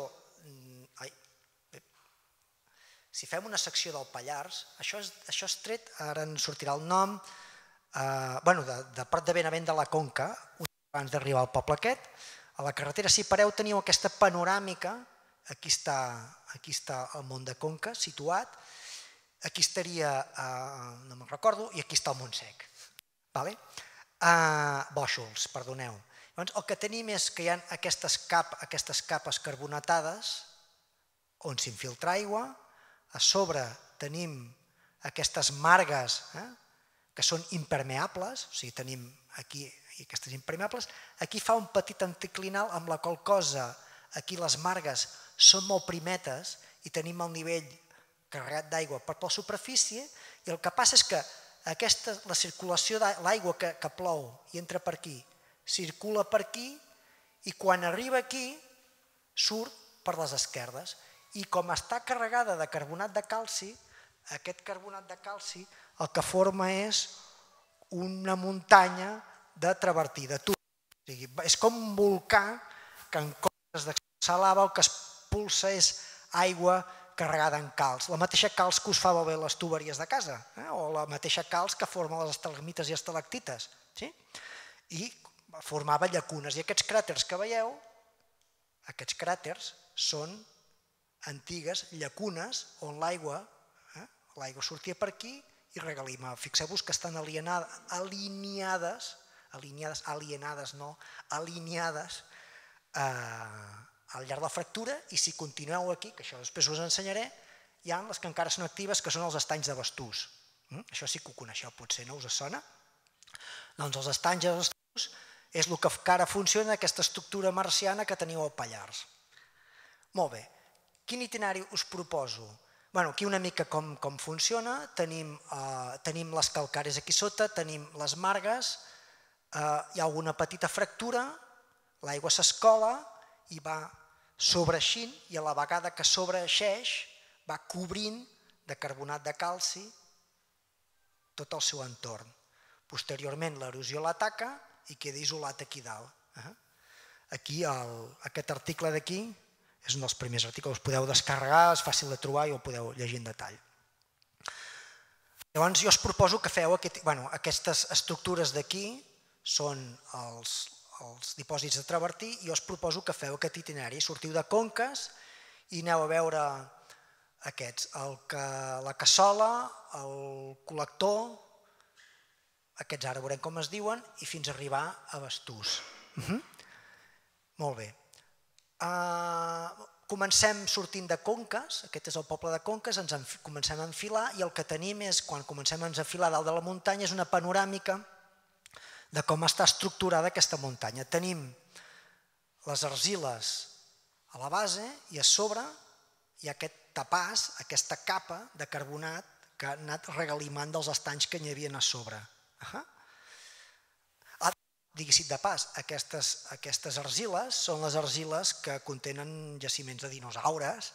Speaker 4: del Pallars, això és tret, ara en sortirà el nom, de Prat de Benavent de la Conca, abans d'arribar al poble aquest, a la carretera, si pareu, teniu aquesta panoràmica, aquí està el Mont de Conca situat, aquí estaria, no me'n recordo, i aquí està el Montsec. Bòixols, perdoneu. Llavors, el que tenim és que hi ha aquestes capes carbonatades on s'infiltra aigua, a sobre tenim aquestes margues que són impermeables, o sigui, tenim aquí aquestes impermeables, aquí fa un petit anticlinal amb la qual cosa aquí les margues són molt primetes i tenim el nivell carregat d'aigua per la superfície i el que passa és que la circulació de l'aigua que plou i entra per aquí, circula per aquí i quan arriba aquí surt per les esquerdes i com està carregada de carbonat de calci, aquest carbonat de calci el que forma és una muntanya de travertí, de tufa. És com un volcà que en comptes d'expulsar lava el que expulsa és aigua carregada en calç. La mateixa calç que us fa beure les tuberies de casa o la mateixa calç que forma les estalagmites i estalactites. I formava llacunes. I aquests cràters que veieu, aquests cràters són antigues llacunes on l'aigua sortia per aquí i regalima. Fixeu-vos que estan alineades al llarg de la fractura i si continueu aquí, que això després us ensenyaré, hi ha les que encara són actives que són els estanys de Bastús. Això sí que ho coneixeu, potser no us sona? Doncs els estanys de Bastús és el que encara funciona aquesta estructura marciana que teniu al Pallars. Molt bé, quin itinerari us proposo? Aquí una mica com funciona, tenim les calcàries aquí sota, tenim les margues, hi ha alguna petita fractura, l'aigua s'escola i va sobreeixint i a la vegada que sobreeixeix va cobrint de carbonat de calci tot el seu entorn. Posteriorment l'erosió l'ataca i queda isolat aquí dalt. Aquí aquest article d'aquí és un dels primers articles, us podeu descarregar, és fàcil de trobar i ho podeu llegir en detall. Llavors jo us proposo que feu aquestes estructures d'aquí, són els dipòsits de travertí, i jo us proposo que feu aquest itinerari. Sortiu de Conques i aneu a veure aquests, la cassola, el col·lector, aquests ara veurem com es diuen, i fins a arribar a Bastús. Molt bé. Comencem sortint de Conques, aquest és el poble de Conques, ens comencem a enfilar i el que tenim és, quan comencem a enfilar dalt de la muntanya, és una panoràmica de com està estructurada aquesta muntanya. Tenim les argiles a la base i a sobre hi ha aquest tapàs, aquesta capa de carbonat que ha anat regalimant dels estanys que n'hi havia a sobre. Diguéssim de pas, aquestes argiles són les argiles que contenen jaciments de dinosaures,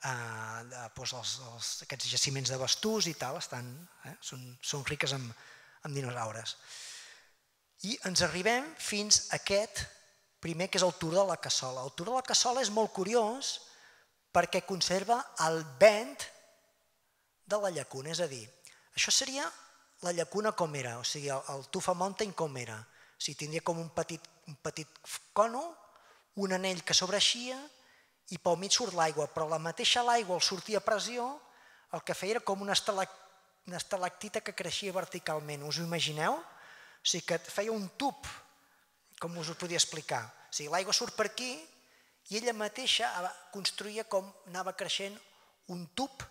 Speaker 4: aquests jaciments de Bastús i tal, són riques en dinosaures. I ens arribem fins a aquest primer, que és el Turó de la Cassola. El Turó de la Cassola és molt curiós perquè conserva el vent de la llacuna, és a dir, això seria la llacuna com era, o sigui, el Tufa Mountain com era. O sigui, tindria com un petit cono, un anell que sobreeixia i pel mig surt l'aigua, però la mateixa l'aigua al sortir a pressió el que feia era com una estalactita que creixia verticalment. Us ho imagineu? O sigui, que feia un tub, com us ho podia explicar. O sigui, l'aigua surt per aquí i ella mateixa construïa com anava creixent un tub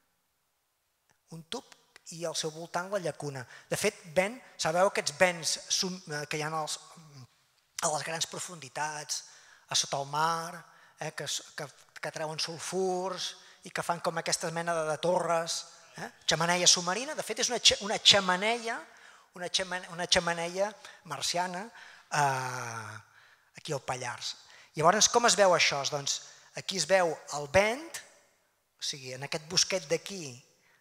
Speaker 4: i al seu voltant la llacuna. De fet, sabeu aquests vents que hi ha a les grans profunditats, a sota el mar, que treuen sulfurs i que fan com aquesta mena de torres, xemeneia submarina. De fet, és una xemeneia marciana aquí al Pallars. Llavors, com es veu això? Doncs aquí es veu el vent, o sigui, en aquest bosquet d'aquí,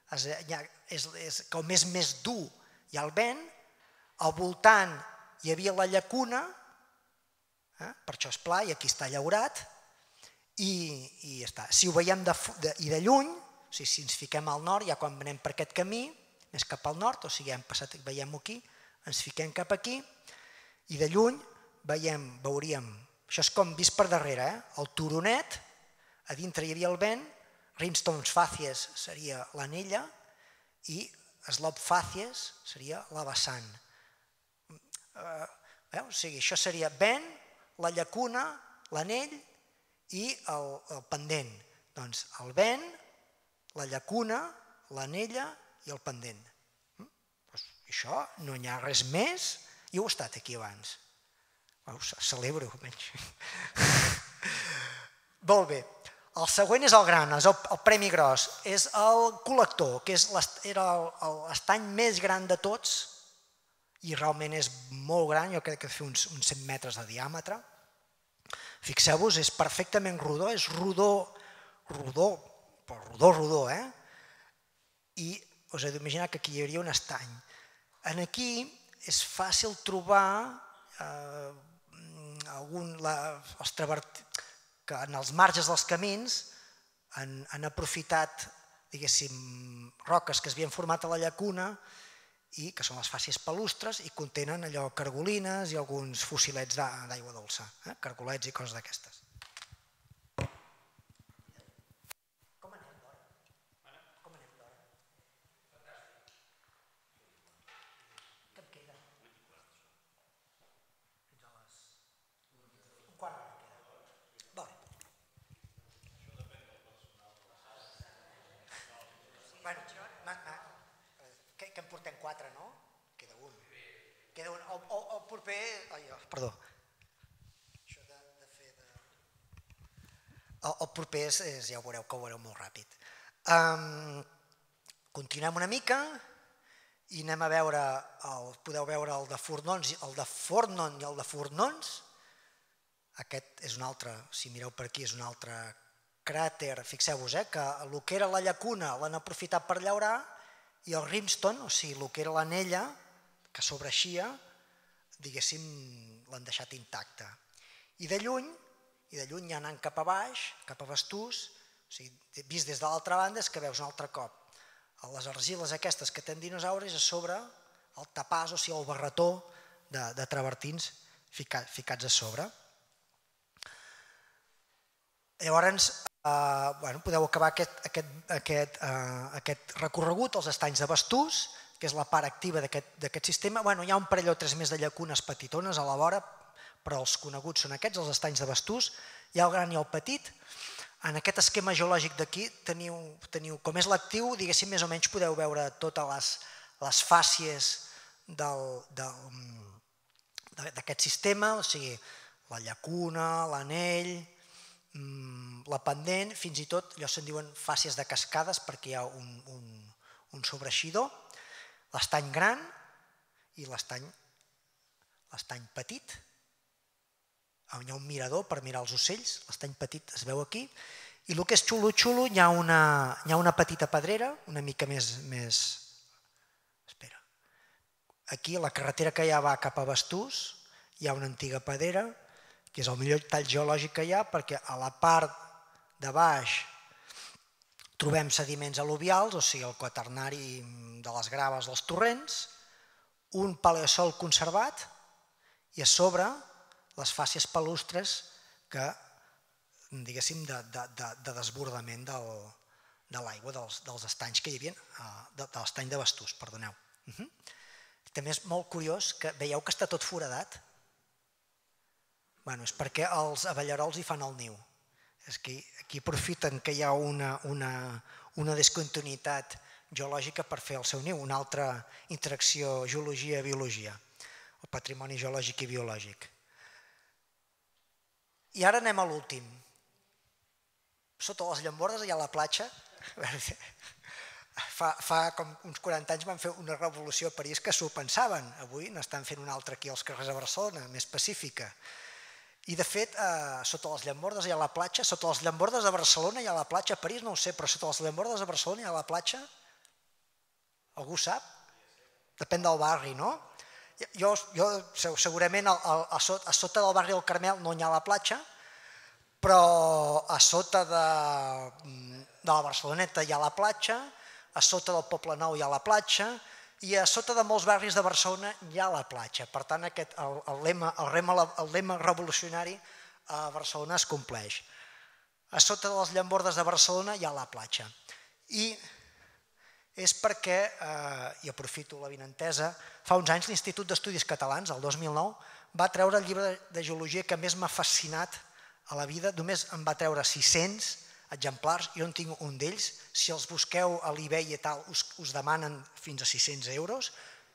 Speaker 4: com és més dur, hi ha el vent, al voltant hi havia la llacuna, per això és pla, i aquí està llaurat, i ja està. Si ho veiem de lluny, o sigui, si ens fiquem al nord, ja quan anem per aquest camí, més cap al nord, o sigui, veiem-ho aquí, ens fiquem cap aquí, i de lluny veuríem, això és com vist per darrere, el turonet, a dintre hi havia el vent, Rimstones facies seria l'anella i Slope facies seria la vessant. O sigui, això seria vent, la llacuna, l'anell i el pendent. Doncs el vent, la llacuna, l'anella i el pendent. Això no hi ha res més, i ho he estat aquí abans. Celebro. Molt bé. El següent és el gran, és el premi gros, és el col·lector, que era l'estany més gran de tots, i realment és molt gran, jo crec que fa uns 100 metres de diàmetre. Fixeu-vos, és perfectament rodó, és rodó, i us heu d'imaginar que aquí hi hauria un estany. Aquí és fàcil trobar que en els marges dels camins han aprofitat, diguéssim, roques que s'havien format a la llacuna i que són les fàcies palustres i contenen allò cargolines i alguns fossilets d'aigua dolça, cargolets i coses d'aquestes. Com anem d'hora? Què em queda? Fins a les... un quart d'hora queda. Vale. Bueno, que en portem 4, no? Queda un. El proper... Perdó. Això de fer de... El proper és, ja ho veureu, que ho veureu molt ràpid. Continuem una mica i anem a veure, podeu veure el de Fornon i el de Fornons. Aquest és un altre, si mireu per aquí, és un altre cràter. Fixeu-vos que el que era la llacuna l'han aprofitat per llaurar i el Rimstone, o sigui, el que era l'anella, que sobreixia, diguéssim, l'han deixat intacte. I de lluny, ja anant cap a baix, cap a Bastús, o sigui, vist des de l'altra banda, és que veus un altre cop. Les argiles aquestes que tenen dinosauris a sobre el tapàs, o sigui, el barretó de travertins ficats a sobre. Llavors, podeu acabar aquest recorregut als estanys de Bastús, que és la part activa d'aquest sistema. Hi ha un parell o tres més de llacunes petitones a la vora, però els coneguts són aquests, els estanys de Bastús. Hi ha el gran i el petit. En aquest esquema geològic d'aquí teniu, com és l'actiu, diguéssim, més o menys podeu veure totes les fàcies d'aquest sistema, o sigui, la llacuna, l'anell, la pendent, fins i tot, allò se'n diuen fàcies de cascades perquè hi ha un sobreeixidor, l'estany gran i l'estany petit. Hi ha un mirador per mirar els ocells, l'estany petit es veu aquí, i el que és xulo, hi ha una petita pedrera, una mica més... Espera. Aquí, la carretera que ja va cap a Bastús, hi ha una antiga pedrera, que és el millor tall geològic que hi ha, perquè a la part de baix trobem sediments al·luvials, o sigui, el quaternari de les graves dels torrents, un paleosol conservat i a sobre les fàcies palustres que, diguéssim, de desbordament de l'aigua dels estanys que hi havia, de l'estany de Bastús, perdoneu. També és molt curiós que veieu que està tot foradat. És perquè els abellarols hi fan el niu. Aquí aprofiten que hi ha una discontinuïtat geològica per fer el seu niu, una altra interacció geologia-biologia, el patrimoni geològic i biològic. I ara anem a l'últim. sota les llambordes hi ha la platja. Fa com uns 40 anys van fer una revolució a París que s'ho pensaven. Avui n'estan fent una altra aquí als carrers de Barcelona, més pacífica. I de fet, sota les llambordes hi ha la platja, sota les llambordes de Barcelona hi ha la platja, a París no ho sé, però sota les llambordes de Barcelona hi ha la platja? Algú sap? Depèn del barri, no? Jo segurament a sota del barri del Carmel no hi ha la platja, però a sota de la Barceloneta hi ha la platja, a sota del Poble Nou hi ha la platja, i a sota de molts barris de Barcelona hi ha la platja. Per tant, el lema revolucionari a Barcelona es compleix. A sota de les llambordes de Barcelona hi ha la platja. I és perquè, i aprofito l'avinentesa, fa uns anys l'Institut d'Estudis Catalans, el 2009, va treure el llibre de geologia que més m'ha fascinat a la vida. Només en va treure 600 exemplars, jo en tinc un d'ells. Si els busqueu a l'eBay i tal, us demanen fins a 600 euros,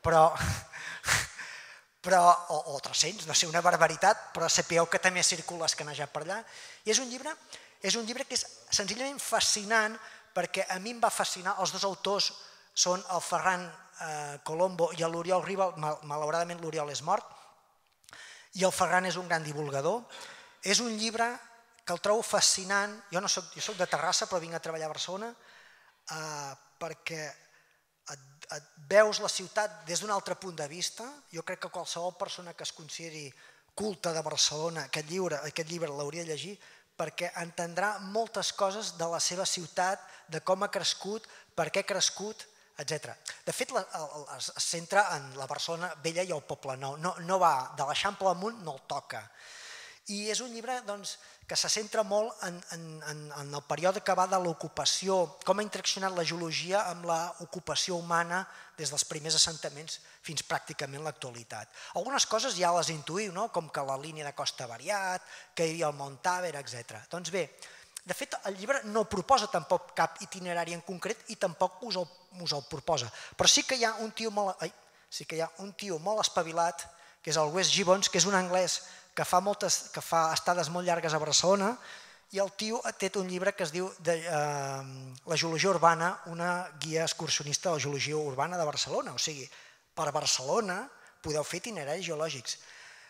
Speaker 4: o 300, no sé, una barbaritat, però sapigueu que també circula escanejat per allà. I és un llibre que és senzillament fascinant, perquè a mi em va fascinar. Els dos autors són el Ferran Colombo i l'Oriol Riba. Malauradament l'Oriol és mort, i el Ferran és un gran divulgador. És un llibre que el trobo fascinant. Jo soc de Terrassa, però vinc a treballar a Barcelona, perquè et veus la ciutat des d'un altre punt de vista. Jo crec que qualsevol persona que es consideri culta de Barcelona aquest llibre l'hauria de llegir, perquè entendrà moltes coses de la seva ciutat, de com ha crescut, per què ha crescut, etc. De fet, es centra en la Barcelona vella i el Poble Nou. No va de l'Eixample amunt, no el toca. I és un llibre que se centra molt en el període que va de l'ocupació, com ha interaccionat la geologia amb l'ocupació humana des dels primers assentaments fins pràcticament l'actualitat. Algunes coses ja les intuïu, com que la línia de costa ha variat, que hi havia el Mont Tàver, etc. Doncs bé, de fet, el llibre no proposa tampoc cap itinerari en concret i tampoc us el proposa. Però sí que hi ha un tio molt espavilat, que és el Wes Gibbons, que és un anglès que fa estades molt llargues a Barcelona, i el tio ha tret un llibre que es diu La geologia urbana, una guia excursionista de la geologia urbana de Barcelona. O sigui, per Barcelona podeu fer itineraris geològics.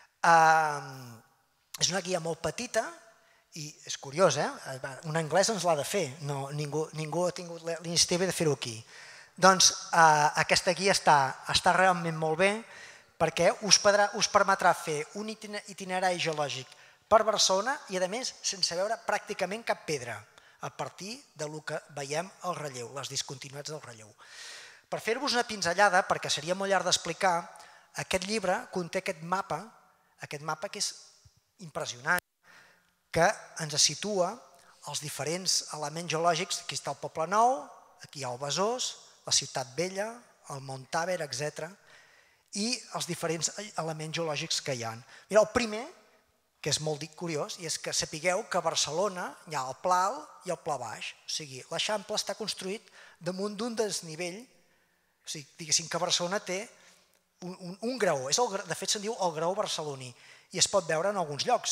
Speaker 4: És una guia molt petita i és curiós, un anglès ens l'ha de fer, ningú ha tingut l'iniciativa de fer-ho aquí. Doncs aquesta guia està realment molt bé, perquè us permetrà fer un itinerari geològic per Barcelona i, a més, sense veure pràcticament cap pedra, a partir del que veiem al relleu, les discontinuïtats del relleu. Per fer-vos una pinzellada, perquè seria molt llarg d'explicar, aquest llibre conté aquest mapa que és impressionant, que ens situa els diferents elements geològics. Aquí està el Poble Nou, aquí hi ha el Besòs, la Ciutat Vella, el Mont Tàver, etc., i els diferents elements geològics que hi ha. Mira, el primer, que és molt curiós, i és que sapigueu que a Barcelona hi ha el Pla Alt i el Pla Baix. O sigui, l'Eixample està construït damunt d'un desnivell. O sigui, diguéssim que Barcelona té un graó. De fet, se'n diu el graó barceloní, i es pot veure en alguns llocs.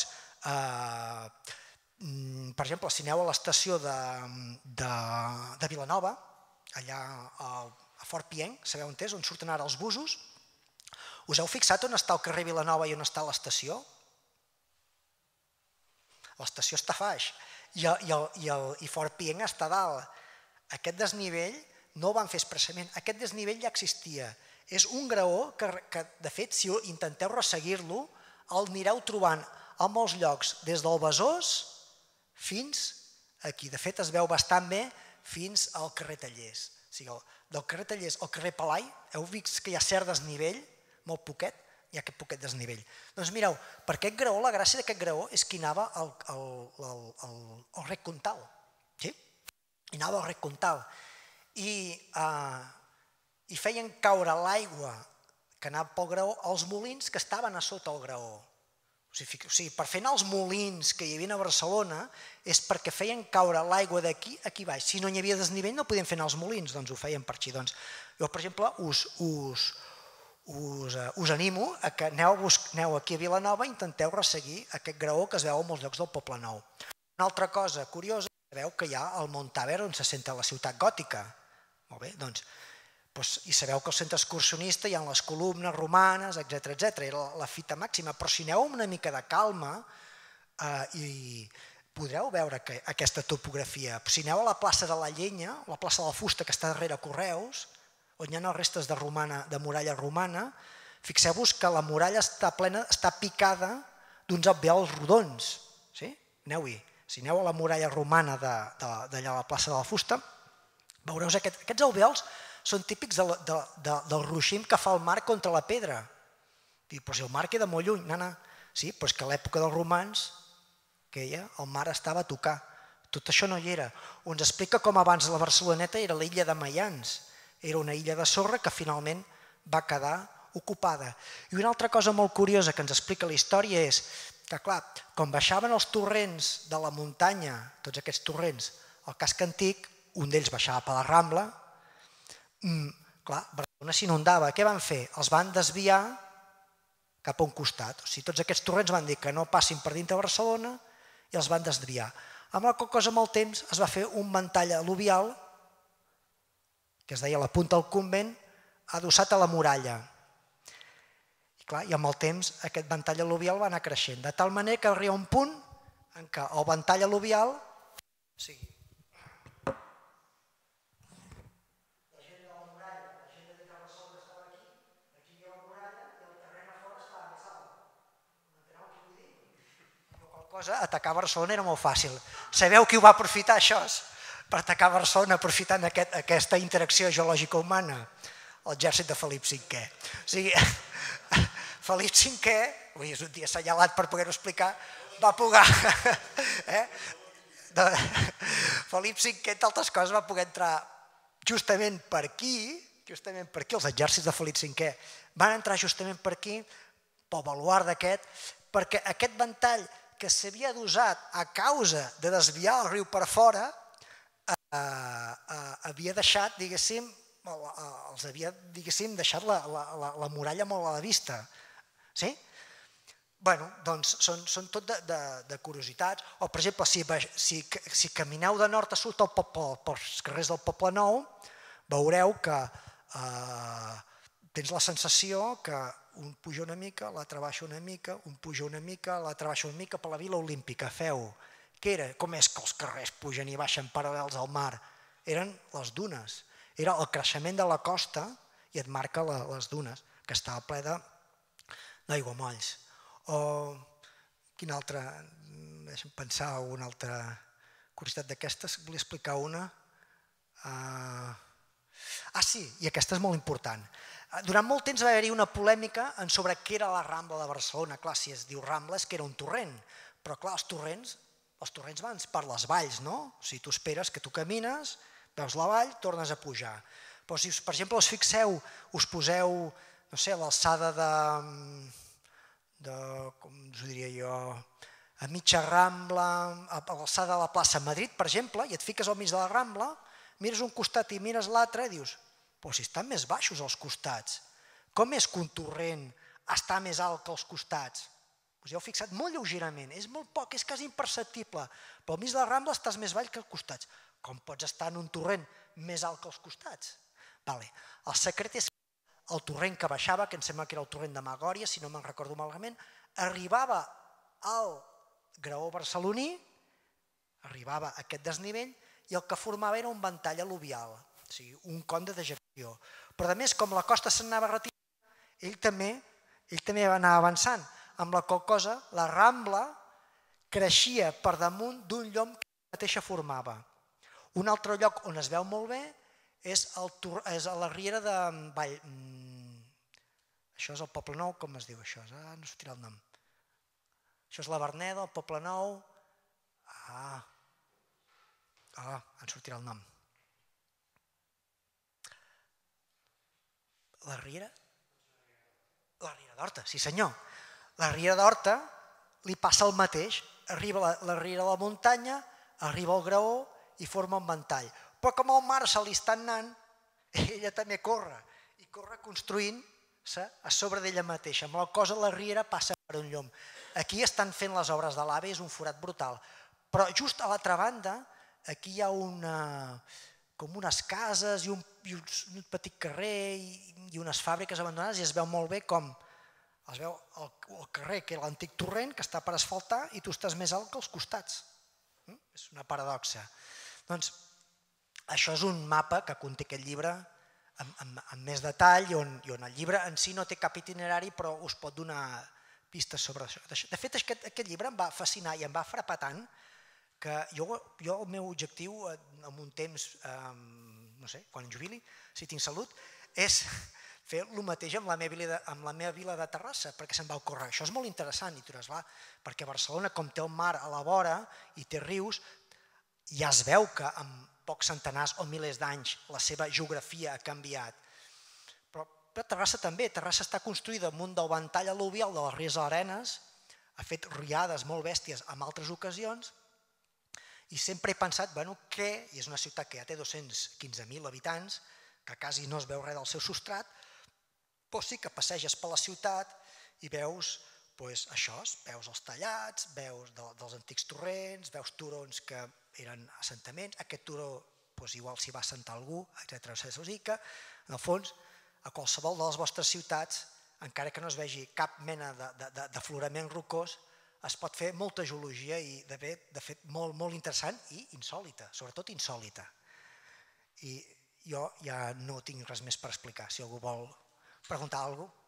Speaker 4: Per exemple, si aneu a l'estació de Vilanova, allà a Fort Pienc, sabeu on és, on surten ara els busos, us heu fixat on està el carrer Vilanova i on està l'estació? L'estació està a baix i Fort Pienc està a dalt. Aquest desnivell no ho van fer expressament, aquest desnivell ja existia. És un graó que, de fet, si intenteu resseguir-lo, el anireu trobant a molts llocs, des del Besòs fins aquí. De fet, es veu bastant bé fins al carrer Tallers. O sigui, del carrer Tallers al carrer Pelai, heu vist que hi ha cert desnivell, molt poquet, hi ha aquest poquet desnivell. Doncs mireu, per aquest graó, la gràcia d'aquest graó és que hi anava el rec Comtal. Sí? Hi anava el rec Comtal. I feien caure l'aigua que anava pel graó als molins que estaven a sota el graó. O sigui, per fer anar els molins que hi havia a Barcelona és perquè feien caure l'aigua d'aquí a aquí baix. Si no hi havia desnivell no podien fer anar els molins, doncs ho feien per aquí. Jo, per exemple, us animo a que aneu aquí a Vilanova i intenteu resseguir aquest graó que es veu a molts llocs del Poble Nou. Una altra cosa curiosa, sabeu que hi ha el Mont Taver on se senta la ciutat gòtica. Molt bé, doncs, i sabeu que al centre excursionista hi ha les columnes romanes, etc. Era la fita màxima, però si aneu amb una mica de calma i podreu veure aquesta topografia. Si aneu a la plaça de la Llenya, la plaça de la Fusta que està darrere Correus, on hi ha els restes de muralla romana, fixeu-vos que la muralla està picada d'uns alveols rodons. Aneu-hi. Si aneu a la muralla romana d'allà a la plaça de la Fusta, veureu que aquests alveols són típics del ruixim que fa el mar contra la pedra. Però si el mar queda molt lluny, sí, però és que a l'època dels romans el mar estava a tocar. Tot això no hi era. On ens explica com abans la Barceloneta era l'illa de Maians. Era una illa de sorra que finalment va quedar ocupada. I una altra cosa molt curiosa que ens explica la història és que, clar, quan baixaven els torrents de la muntanya, tots aquests torrents, al casc antic, un d'ells baixava per la Rambla, clar, Barcelona s'inundava. Què van fer? Els van desviar cap a un costat. O sigui, tots aquests torrents van dir que no passin per dintre de Barcelona i els van desviar. Amb la qual cosa, amb el temps, es va fer un ventall al·luvial, que es deia la Punta del Convent, adossat a la muralla. I amb el temps aquest ventall al·luvial va anar creixent, de tal manera que arriba un punt en què el ventall al·luvial sigui atacar Barcelona era molt fàcil. Sabeu qui ho va aprofitar, això? Per atacar Barcelona, aprofitant aquesta interacció geològica humana? L'exèrcit de Felip V. O sigui, Felip V, avui és un dia assenyalat per poder-ho explicar, va poder... Felip V, entre altres coses, va poder entrar justament per aquí, els exèrcits de Felip V van entrar justament per aquí, pel baluard d'aquest, perquè aquest ventall que s'havia adossat a causa de desviar el riu per fora, havia deixat, diguéssim, els havia, diguéssim, deixat la muralla molt a la vista. Sí? Bé, doncs són tot de curiositats. O, per exemple, si camineu de nord a sud pels carrers del Poble Nou, veureu que tens la sensació que un puja una mica, l'altre baixa una mica, un puja una mica, l'altre baixa una mica per la Vila Olímpica. Feu, què era? Com és que els carrers pugen i baixen paral·lels al mar? Eren les dunes. Era el creixement de la costa i et marca les dunes, que estava ple d'aiguamolls. O quina altra, deixa'm pensar, una altra curiositat d'aquestes, volia explicar una. Sí, i aquesta és molt important. Durant molt temps va haver-hi una polèmica sobre què era la Rambla de Barcelona. Clar, si es diu Rambla és que era un torrent, però clar, els torrents van per les valls, no? O sigui, tu esperes que tu camines, veus la vall, tornes a pujar. Però si, per exemple, us fixeu, us poseu, no sé, a l'alçada com us ho diria jo, a mitja Rambla, a l'alçada de la plaça Madrid, per exemple, i et fiques al mig de la Rambla, mires un costat i mires l'altre i dius, però si estan més baixos els costats, com és que un torrent està més alt que els costats? Us hi heu fixat molt lleugerament, és molt poc, és quasi imperceptible, però al mig de la Rambla estàs més baix que els costats. Com pots estar en un torrent més alt que els costats? El secret és que el torrent que baixava, que em sembla que era el torrent de Magòria, si no me'n recordo malament, arribava al graó barceloní, arribava a aquest desnivell, i el que formava era un ventall al·luvial, o sigui, un con de dejecció. Però a més, com la costa s'anava retirant, ell també va anar avançant, amb la qual cosa la Rambla creixia per damunt d'un llom que ella mateixa formava. Un altre lloc on es veu molt bé és a la riera de Vall... Això és el Poble Nou, com es diu això? No sortirà el nom. Això és la Verneda, el Poble Nou... en sortirà el nom. La Riera? La Riera d'Horta, sí senyor. La Riera d'Horta li passa el mateix. Arriba la Riera de la muntanya, arriba al graó i forma un ventall. Però com el mar se li està anant, ella també corre. I corre construint-se a sobre d'ella mateixa. Amb la cosa la Riera passa per un llom. Aquí estan fent les obres de l'AVE, és un forat brutal. Però just a l'altra banda aquí hi ha com unes cases i un petit carrer i unes fàbriques abandonades i es veu molt bé com es veu el carrer, que és l'antic torrent, que està per asfaltar i tu estàs més alt que els costats. És una paradoxa. Doncs això és un mapa que conté aquest llibre amb més detall i on el llibre en si no té cap itinerari però us pot donar pistes sobre això. De fet, aquest llibre em va fascinar i em va frapar tant que jo el meu objectiu en un temps, no sé, quan em jubili, si tinc salut, és fer el mateix amb la meva vila de Terrassa, perquè se'm va ocórrer. Això és molt interessant, i tu diràs, perquè Barcelona, com té el mar a la vora i té rius, ja es veu que en pocs centenars o milers d'anys la seva geografia ha canviat. Però Terrassa també. Terrassa està construïda amunt del ventall al·luvial de les Ries Arenes, ha fet riades molt bèsties en altres ocasions, i sempre he pensat que, i és una ciutat que ja té 215.000 habitants, que quasi no es veu res del seu substrat, però sí que passeges per la ciutat i veus això, veus els tallats, veus dels antics torrents, veus turons que eren assentaments, aquest turó igual s'hi va assentar algú, etc. O sigui que, en el fons, a qualsevol de les vostres ciutats, encara que no es vegi cap mena d'aflorament rocós, es pot fer molta geologia i, de fet, molt interessant i insòlita, sobretot insòlita. I jo ja no tinc res més per explicar, si algú vol preguntar alguna cosa.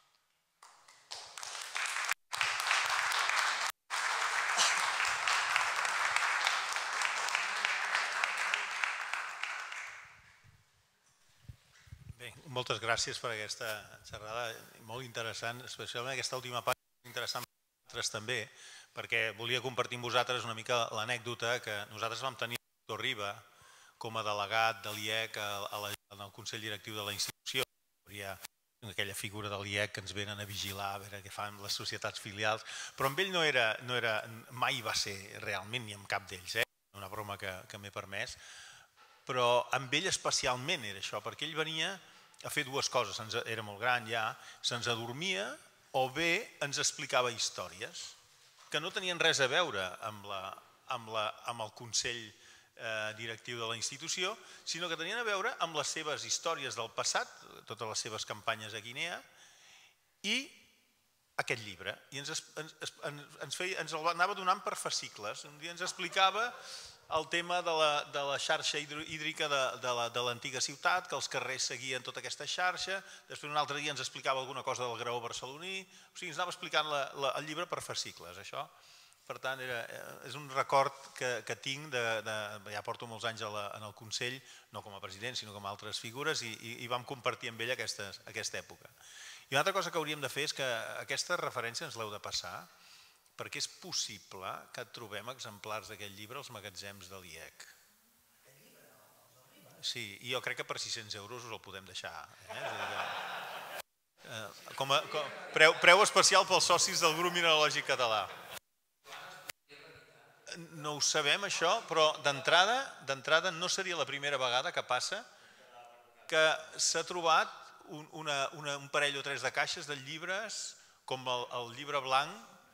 Speaker 1: Bé, moltes gràcies per aquesta xerrada, molt interessant, especialment aquesta última part, interessant per nosaltres també, perquè volia compartir amb vosaltres una mica l'anècdota que nosaltres vam tenir el doctor Riba com a delegat de l'IEC en el Consell Directiu de la institució. Hi ha aquella figura de l'IEC que ens venen a vigilar, a veure què fan les societats filials, però amb ell mai va ser realment ni amb cap d'ells, una broma que m'he permès, però amb ell especialment era això, perquè ell venia a fer dues coses, era molt gran ja, se'ns adormia o bé ens explicava històries que no tenien res a veure amb el Consell directiu de la institució, sinó que tenien a veure amb les seves històries del passat, totes les seves campanyes a Guinea, i aquest llibre. I ens el anava donant per fascicles. Un dia ens explicava el tema de la xarxa hídrica de l'antiga ciutat, que els carrers seguien tota aquesta xarxa, després un altre dia ens explicava alguna cosa del graó barceloní, o sigui, ens anava explicant el llibre per fascicles, això. Per tant, és un record que tinc, ja porto molts anys en el Consell, no com a president, sinó com a altres figures, i vam compartir amb ell aquesta època. I una altra cosa que hauríem de fer és que aquesta referència ens l'heu de passar, perquè és possible que trobem exemplars d'aquest llibre als magatzems de l'IEC. Sí, i jo crec que per 600 euros us el podem deixar. Com a preu especial pels socis del grup mineralògic català. No ho sabem, això, però d'entrada no seria la primera vegada que passa que s'ha trobat un parell o tres de caixes de llibres, com el llibre blanc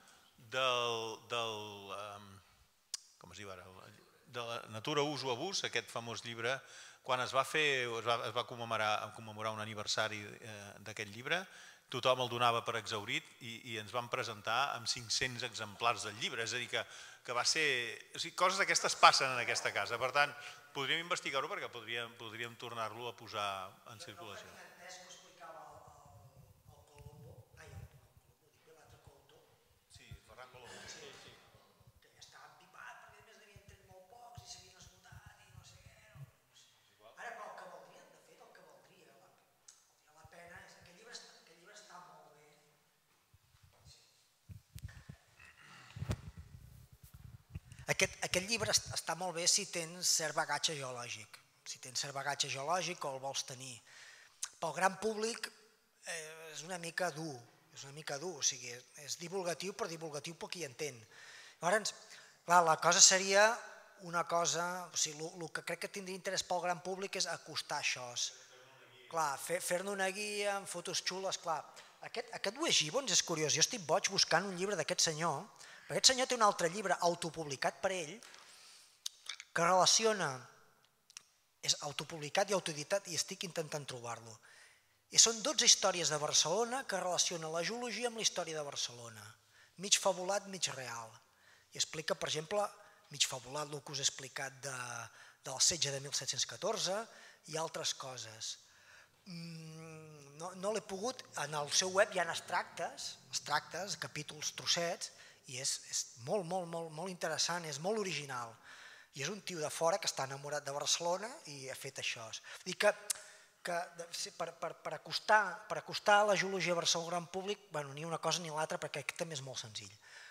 Speaker 1: com es diu ara, de la Natura, ús o abús, aquest famós llibre, quan es va commemorar un aniversari d'aquest llibre, tothom el donava per exhaurit i ens van presentar amb 500 exemplars del llibre, és a dir, que va ser... Coses d'aquestes passen en aquesta casa, per tant, podríem investigar-ho perquè podríem tornar-lo a posar en circulació. Sí, Ferran Colombo.
Speaker 4: Que ja estava empipat perquè a més n'havien tret molt pocs i s'havien esgotat i no sé què. Ara, però el que valdria, de fet, el que valdria la pena és que aquest llibre està molt bé. Aquest llibre està molt bé si tens cert bagatge geològic. Si tens cert bagatge geològic o el vols tenir. Pel gran públic és una mica dur, o sigui, és divulgatiu, però divulgatiu per qui entén. Llavors, clar, la cosa seria una cosa, o sigui, el que crec que tindria interès pel gran públic és acostar això. Clar, fer-ne una guia amb fotos xules, clar. Aquest Wes Gibbons és curiós, jo estic boig buscant un llibre d'aquest senyor, perquè aquest senyor té un altre llibre autopublicat per ell, que relaciona, és autopublicat i autoeditat i estic intentant trobar-lo. I són 12 històries de Barcelona que relacionen la geologia amb la història de Barcelona. Mig fabulat, mig real. I explica, per exemple, mig fabulat el que us he explicat del setge de 1714 i altres coses. No l'he pogut, en el seu web hi ha extractes, capítols, trossets, i és molt, molt, molt interessant, és molt original. I és un tio de fora que està enamorat de Barcelona i ha fet això. Vull dir que per acostar la geologia a Barcelona al gran públic, ni una cosa ni l'altra, perquè aquest també és molt senzill.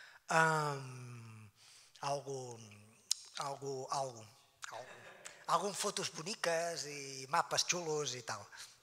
Speaker 4: Amb fotos boniques i mapes xulos i tal.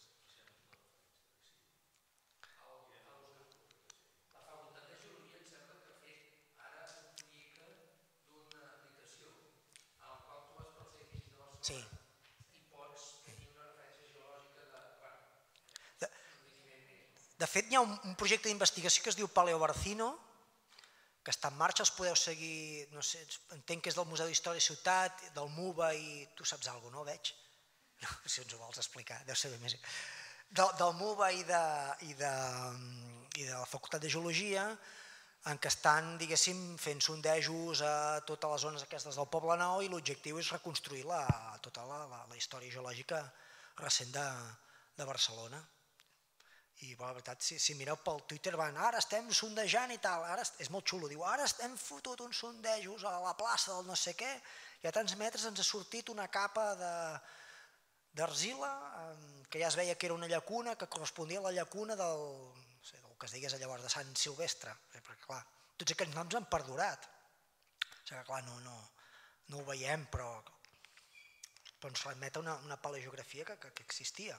Speaker 5: La facultat de geologia em sembla que ha fet ara un projecte d'una aplicació al qual tu vas poder dir de Barcelona i pots tenir una referència geològica de...
Speaker 4: De fet, hi ha un projecte d'investigació que es diu Paleobarcino, que està en marxa, els podeu seguir, no sé, entenc que és del Museu d'Història i Ciutat, del MUBA i tu saps alguna cosa, no veig? No, si ens ho vols explicar, deu ser més... Del MUBA i de la Facultat de Geologia, en què estan, diguéssim, fent sondejos a totes les zones aquestes del Poble Nou i l'objectiu és reconstruir tota la història geològica recent de Barcelona. I la veritat, si mireu pel Twitter van, ara estem sondejant i tal, és molt xulo, diu, ara hem fotut uns sondejos a la plaça del no sé què i a tants metres ens ha sortit una capa d'argila que ja es veia que era una llacuna que correspondia a la llacuna del que es digués llavors de Sant Silvestre, perquè clar, tots aquests noms han perdurat, o sigui que clar, no ho veiem, però ens remet a una paleogeografia que existia.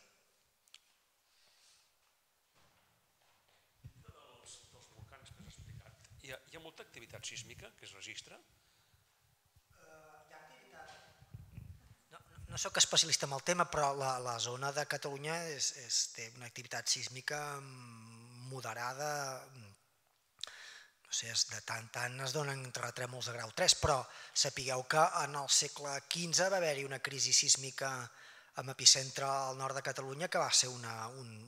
Speaker 5: Hi ha molta activitat sísmica que es registra?
Speaker 4: Hi ha activitat. No soc especialista en el tema, però la zona de Catalunya té una activitat sísmica moderada, no sé, de tant es donen terratrèmols de grau 3, però sapigueu que en el segle XV va haver-hi una crisi sísmica amb epicentre al nord de Catalunya que va ser una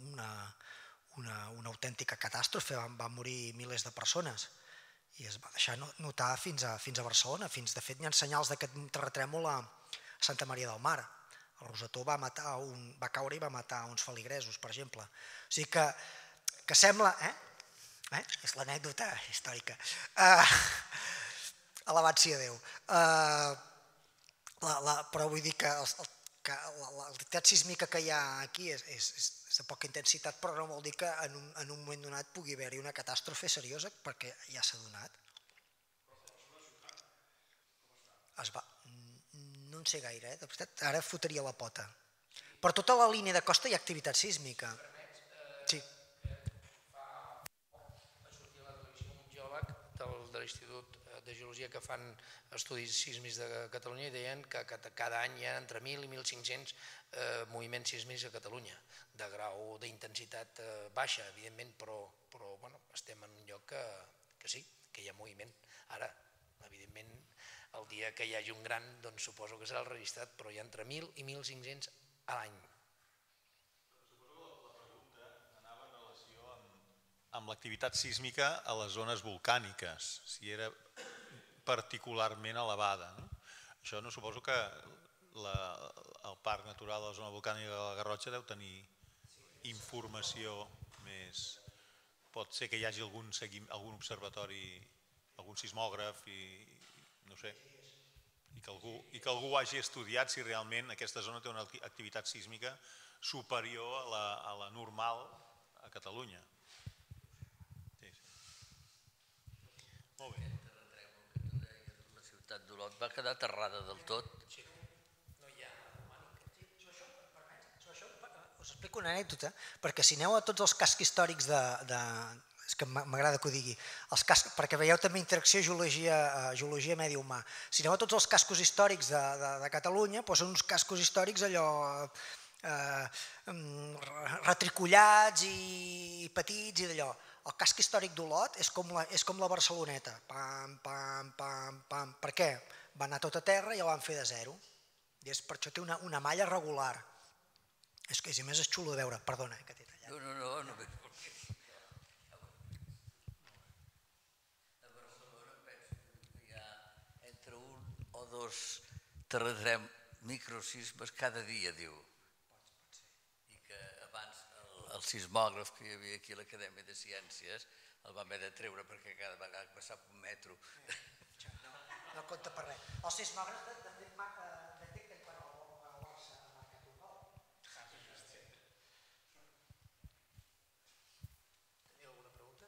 Speaker 4: autèntica catàstrofe, van morir milers de persones. I es va deixar notar fins a Barcelona. De fet, hi ha senyals d'aquest terratrèmol a Santa Maria del Mar. El Rosetó va caure i va matar uns feligresos, per exemple. O sigui que sembla... És l'anècdota històrica. Alabat sia Déu. Però vull dir que l'activitat sísmica que hi ha aquí és de poca intensitat, però no vol dir que en un moment donat pugui haver-hi una catàstrofe seriosa, perquè ja s'ha donat. No en sé gaire, de veritat, ara fotria la pota. Per tota la línia de costa hi ha activitat sísmica. Sí.
Speaker 5: Va sortir a la televisió un geòleg de l'Institut de Geologia que fan estudis sísmics de Catalunya i deien que cada any hi ha entre 1.000 i 1.500 moviments sísmics a Catalunya, de grau d'intensitat baixa, evidentment, però estem en un lloc que sí, que hi ha moviment. Ara, evidentment, el dia que hi hagi un gran, doncs suposo que serà el registrat, però hi ha entre 1.000 i 1.500 a l'any.
Speaker 1: Suposo que la pregunta anava en relació amb l'activitat sísmica a les zones volcàniques, si era particularment elevada. Això no suposo que el Parc Natural de la Zona Volcànica de la Garrotxa deu tenir informació més... Pot ser que hi hagi algun observatori, algun sismògraf i no sé, i que algú hagi estudiat si realment aquesta zona té una activitat sísmica superior a la normal a Catalunya. Molt bé.
Speaker 6: La ciutat d'Olot va quedar aterrada del tot.
Speaker 4: Us explico una anècdota, perquè si aneu a tots els cascs històrics és que m'agrada que ho digui, perquè veieu també interacció geologia medi humà. Si aneu a tots els cascos històrics de Catalunya, són uns cascos històrics allò retricollats i petits i d'allò. El casc històric d'Olot és com la Barceloneta. Pam, pam, pam, pam. Per què? va anar tot a terra i el van fer de zero. I per això té una malla regular. És que a més és xulo de veure, perdona que t'he tallat.
Speaker 6: No veig per què. A Barcelona penso que hi ha entre un o dos microsismes cada dia, diu. I que abans el sismògraf que hi havia aquí a l'Acadèmia de Ciències el vam haver de treure perquè cada vegada que passava un metro.
Speaker 4: No compta per res. Els sismògrafs detecten quan el Barça ha marcat un gol.
Speaker 5: Teniu alguna pregunta?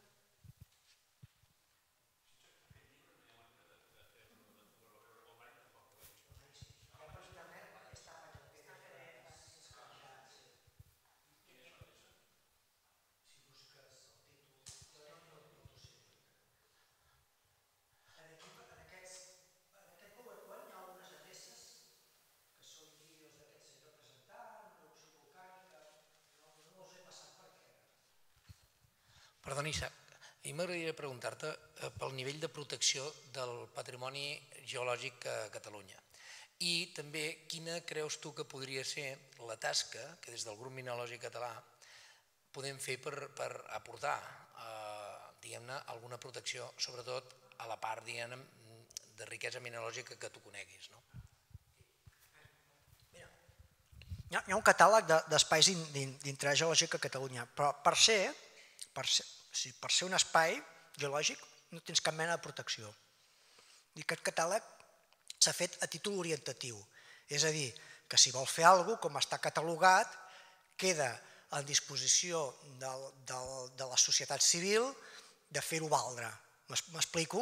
Speaker 5: Perdoni, Isaac, a mi m'agradaria preguntar-te pel nivell de protecció del patrimoni geològic a Catalunya i també quina creus tu que podria ser la tasca que des del grup mineralògic català podem fer per aportar diguem-ne alguna protecció, sobretot a la part diguem-ne de riquesa mineralògica que tu coneguis.
Speaker 4: Hi ha un catàleg d'espais d'interès geològic a Catalunya, però per ser un espai geològic no tens cap mena de protecció. I aquest catàleg s'ha fet a títol orientatiu, és a dir, que si vols fer alguna cosa, com està catalogat, queda a disposició de la societat civil de fer-ho valdre. M'explico?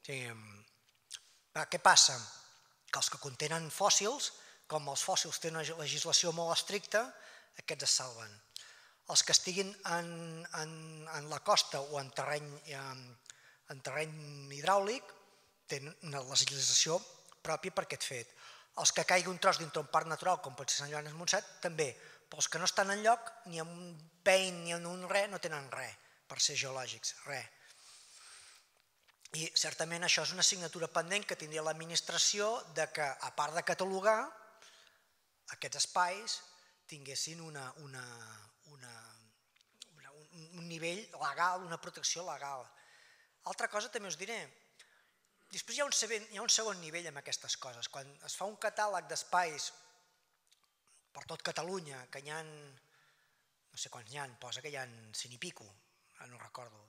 Speaker 4: Què passa? Que els que contenen fòssils, com els fòssils tenen una legislació molt estricta, aquests es salven. Els que estiguin en la costa o en terreny hidràulic tenen una legislació pròpia per aquest fet. Els que caigui un tros dintre un parc natural, com pot ser Sant Joan de Montsant, també. Però els que no estan enlloc, ni en un pein ni en un res, no tenen res per ser geològics, res. I certament això és una assignatura pendent que tindria l'administració que, a part de catalogar, aquests espais tinguessin un nivell legal, una protecció legal. Altra cosa també us diré, després hi ha un segon nivell amb aquestes coses. Quan es fa un catàleg d'espais per tot Catalunya, que hi ha, no sé quants hi ha, posa que hi ha 100 i pico, no recordo,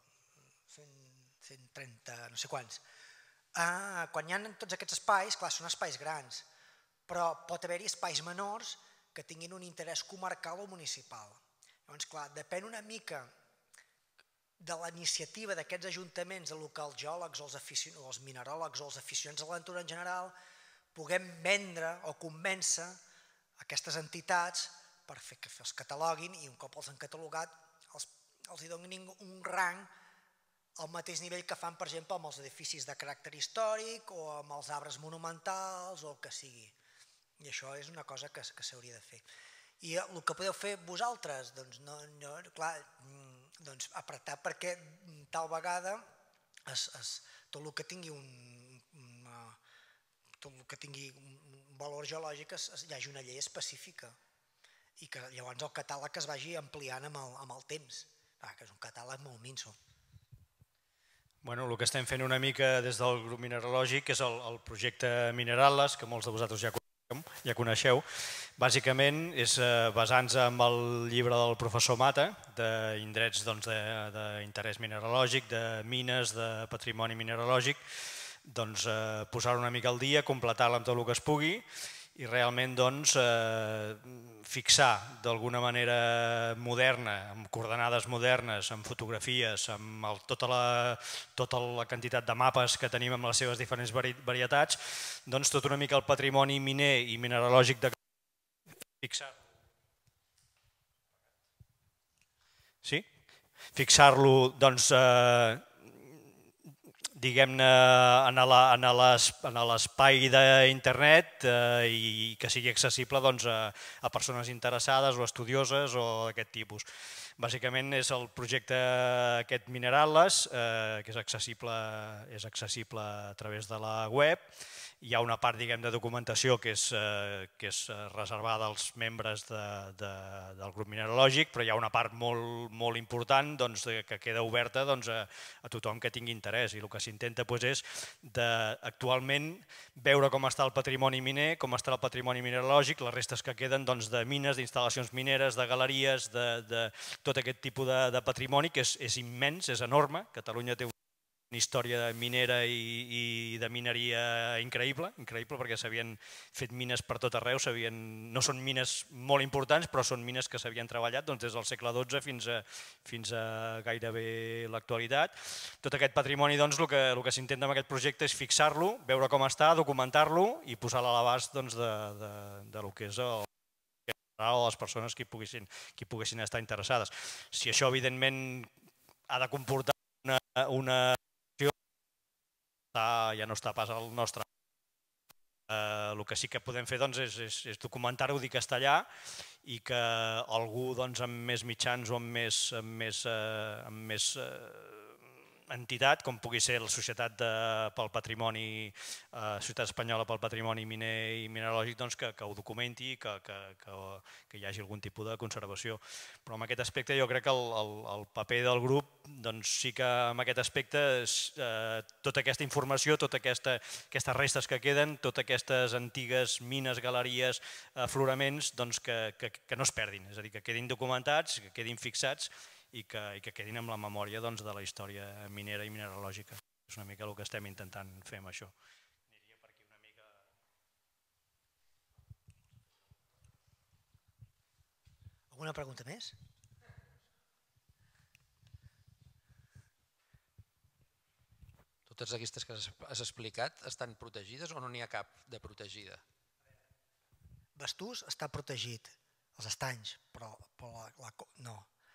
Speaker 4: 130, no sé quants. Quan hi ha tots aquests espais, clar, són espais grans, però pot haver-hi espais menors que tinguin un interès comarcal o municipal. Llavors, clar, depèn una mica de la iniciativa d'aquests ajuntaments, de locals geòlegs, els mineròlegs o els aficionats a l'aventura en general, puguem vendre o convèncer aquestes entitats per fer que els cataloguin i un cop els han catalogat els donin un rang al mateix nivell que fan, per exemple, amb els edificis de caràcter històric o amb els arbres monumentals o el que sigui. I això és una cosa que s'hauria de fer. I el que podeu fer vosaltres, doncs, clar, apretar perquè tal vegada tot el que tingui un valor geològic hi hagi una llei específica i que llavors el catàleg es vagi ampliant amb el temps, que és un catàleg molt minso.
Speaker 2: El que estem fent una mica des del grup mineralògic és el projecte Minerales, que molts de vosaltres ja coneixeu. Bàsicament és basant-se en el llibre del professor Mata d'indrets d'interès mineralògic, de mines, de patrimoni mineralògic, posar-ho una mica al dia, completar-la amb tot el que es pugui i realment fixar d'alguna manera moderna, amb coordenades modernes, amb fotografies, amb tota la quantitat de mapes que tenim amb les seves diferents varietats, tot una mica el patrimoni miner i mineralògic de fixar-lo, diguem-ne, en l'espai d'internet i que sigui accessible a persones interessades o estudioses o d'aquest tipus. Bàsicament és el projecte aquest Minerales, que és accessible a través de la web Hi ha una part, diguem, de documentació que és reservada als membres del grup mineralògic, però hi ha una part molt important que queda oberta a tothom que tingui interès, i el que s'intenta és actualment veure com està el patrimoni miner, com està el patrimoni mineralògic, les restes que queden de mines, d'instal·lacions mineres, de galeries, de tot aquest tipus de patrimoni que és immens, és enorme. Catalunya té una història minera i de mineria increïble, perquè s'havien fet mines per tot arreu, no són mines molt importants, però són mines que s'havien treballat des del segle XII fins a gairebé l'actualitat. Tot aquest patrimoni, el que s'intenta amb aquest projecte és fixar-lo, veure com està, documentar-lo i posar-lo a l'abast del que és o les persones que hi poguessin estar interessades. Si això, evidentment, ha de comportar una ja no està pas al nostre. El que sí que podem fer és documentar-ho, dir que està allà i que algú amb més mitjans o amb més entitat, com pugui ser la Societat Espanyola pel Patrimoni Miner i Mineralògic, que ho documenti, que hi hagi algun tipus de conservació. Però en aquest aspecte jo crec que el paper del grup sí que en aquest aspecte tota aquesta informació, totes aquestes restes que queden, totes aquestes antigues mines, galeries, afloraments, que no es perdin, és a dir, que quedin documentats, que quedin fixats i que quedin amb la memòria de la història minera i mineralògica. És una mica el que estem intentant fer amb això. Aniria per aquí una mica...
Speaker 4: Alguna pregunta més?
Speaker 5: Totes aquestes que has explicat estan protegides o no n'hi ha cap de protegida?
Speaker 4: Bastús està protegit, els estanys, però no.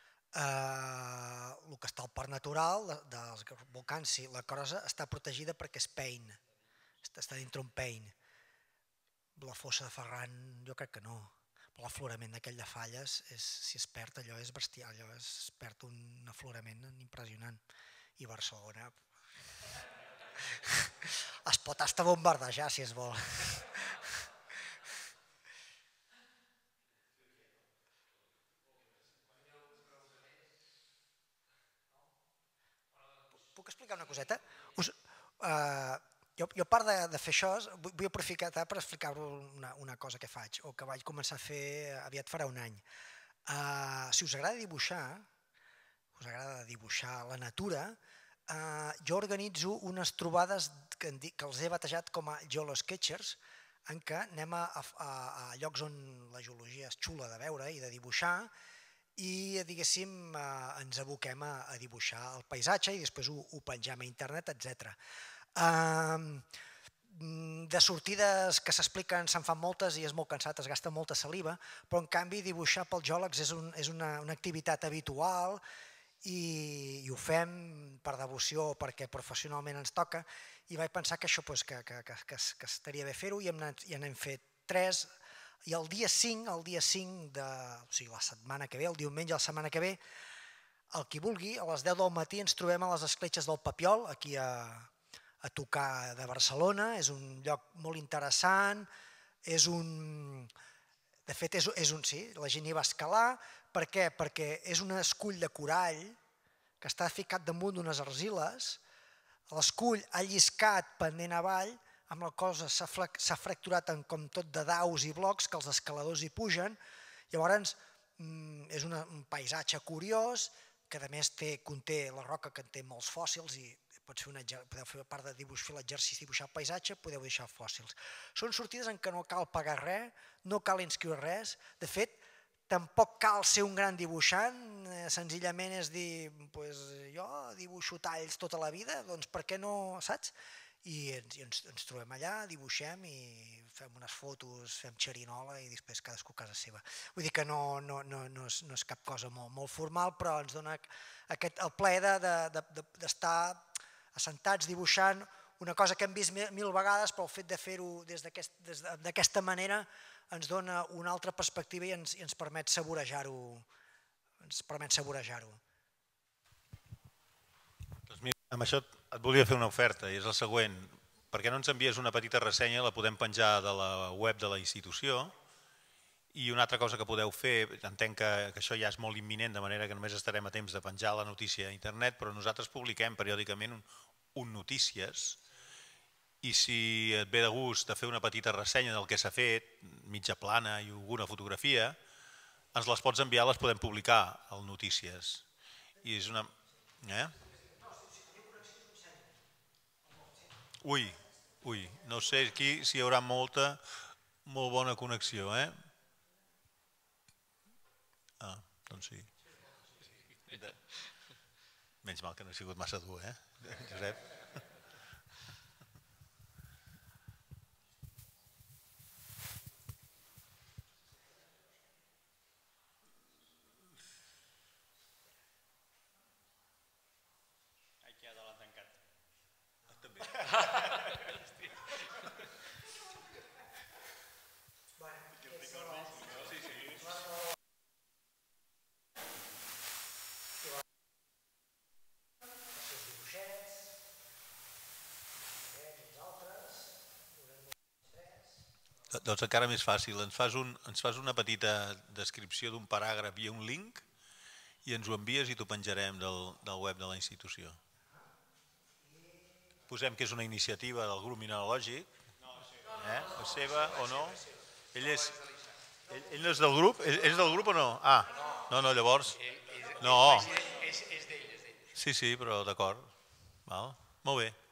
Speaker 4: El que està al parc natural dels volcans, sí, la Crosa està protegida perquè és pein, està dintre un pein. La fossa de Ferran jo crec que no, però l'aflorament d'aquell de Falles, si es perd allò és bestial, allò es perd un aflorament impressionant. I Barcelona es pot estar bombardejar si es vol. Puc explicar una coseta? Jo a part de fer això, vull aprofitar per explicar-vos una cosa que faig o que vaig començar a fer aviat farà un any. Si us agrada dibuixar la natura, jo organitzo unes trobades que els he batejat com a geosketchers, en què anem a llocs on la geologia és xula de veure i de dibuixar, i diguéssim ens aboquem a dibuixar el paisatge i després ho pengem a internet, etc. De sortides que s'expliquen se'n fan moltes i és molt cansat, es gasta molta saliva, però en canvi dibuixar pels geòlegs és una activitat habitual i ho fem per devoció perquè professionalment ens toca, i vaig pensar que això que estaria bé fer-ho i n'hem fet 3. I el dia 5, o sigui la setmana que ve, el diumenge de la setmana que ve, el qui vulgui, a les 10 del matí ens trobem a les escletxes del Papiol, aquí a tocar de Barcelona. És un lloc molt interessant, de fet sí, la gent hi va escalar. Per què? Perquè és un escull de corall que està ficat damunt d'unes argiles, l'escull ha lliscat pendent avall, amb la cosa s'ha fracturat com tot de daus i blocs que els escaladors hi pugen. Llavors és un paisatge curiós que a més conté la roca, que té molts fòssils, i podeu fer a part de fer l'exercici de dibuixar el paisatge, podeu deixar fòssils. Són sortides en què no cal pagar res, no cal inscriure res. De fet, tampoc cal ser un gran dibuixant, senzillament és dir, jo dibuixo talls tota la vida, doncs per què no, saps? I ens trobem allà, dibuixem i fem unes fotos, fem xerinola i després cadascú a casa seva. Vull dir que no és cap cosa molt formal, però ens dona el plaer d'estar assentats dibuixant una cosa que hem vist 1000 vegades, però el fet de fer-ho d'aquesta manera ens dona una altra perspectiva i ens permet saborejar-ho.
Speaker 1: Amb això et volia fer una oferta i és el següent. per què no ens envies una petita ressenya, la podem penjar de la web de la institució. I una altra cosa que podeu fer, entenc que això ja és molt imminent, de manera que només estarem a temps de penjar la notícia a internet, però nosaltres publiquem periòdicament un notícies, i si et ve de gust de fer una petita ressenya del que s'ha fet, mitja plana i alguna fotografia, ens les pots enviar, les podem publicar al notícies. I és una... Ui, no sé aquí si hi haurà molt bona connexió, Ah, doncs sí. Menys mal que no ha sigut massa dur, Josep?
Speaker 2: Aquí ha de l'ha tancat.
Speaker 1: També. Doncs encara més fàcil, ens fas una petita descripció d'un paràgraf i un link i ens ho envies i t'ho penjarem del web de la institució. Posem que és una iniciativa del grup mineralògic, és seva o no? Ell no és del grup? És del grup o no? Ah, no, llavors... No.
Speaker 5: És d'ell.
Speaker 1: Sí, però d'acord. Molt bé.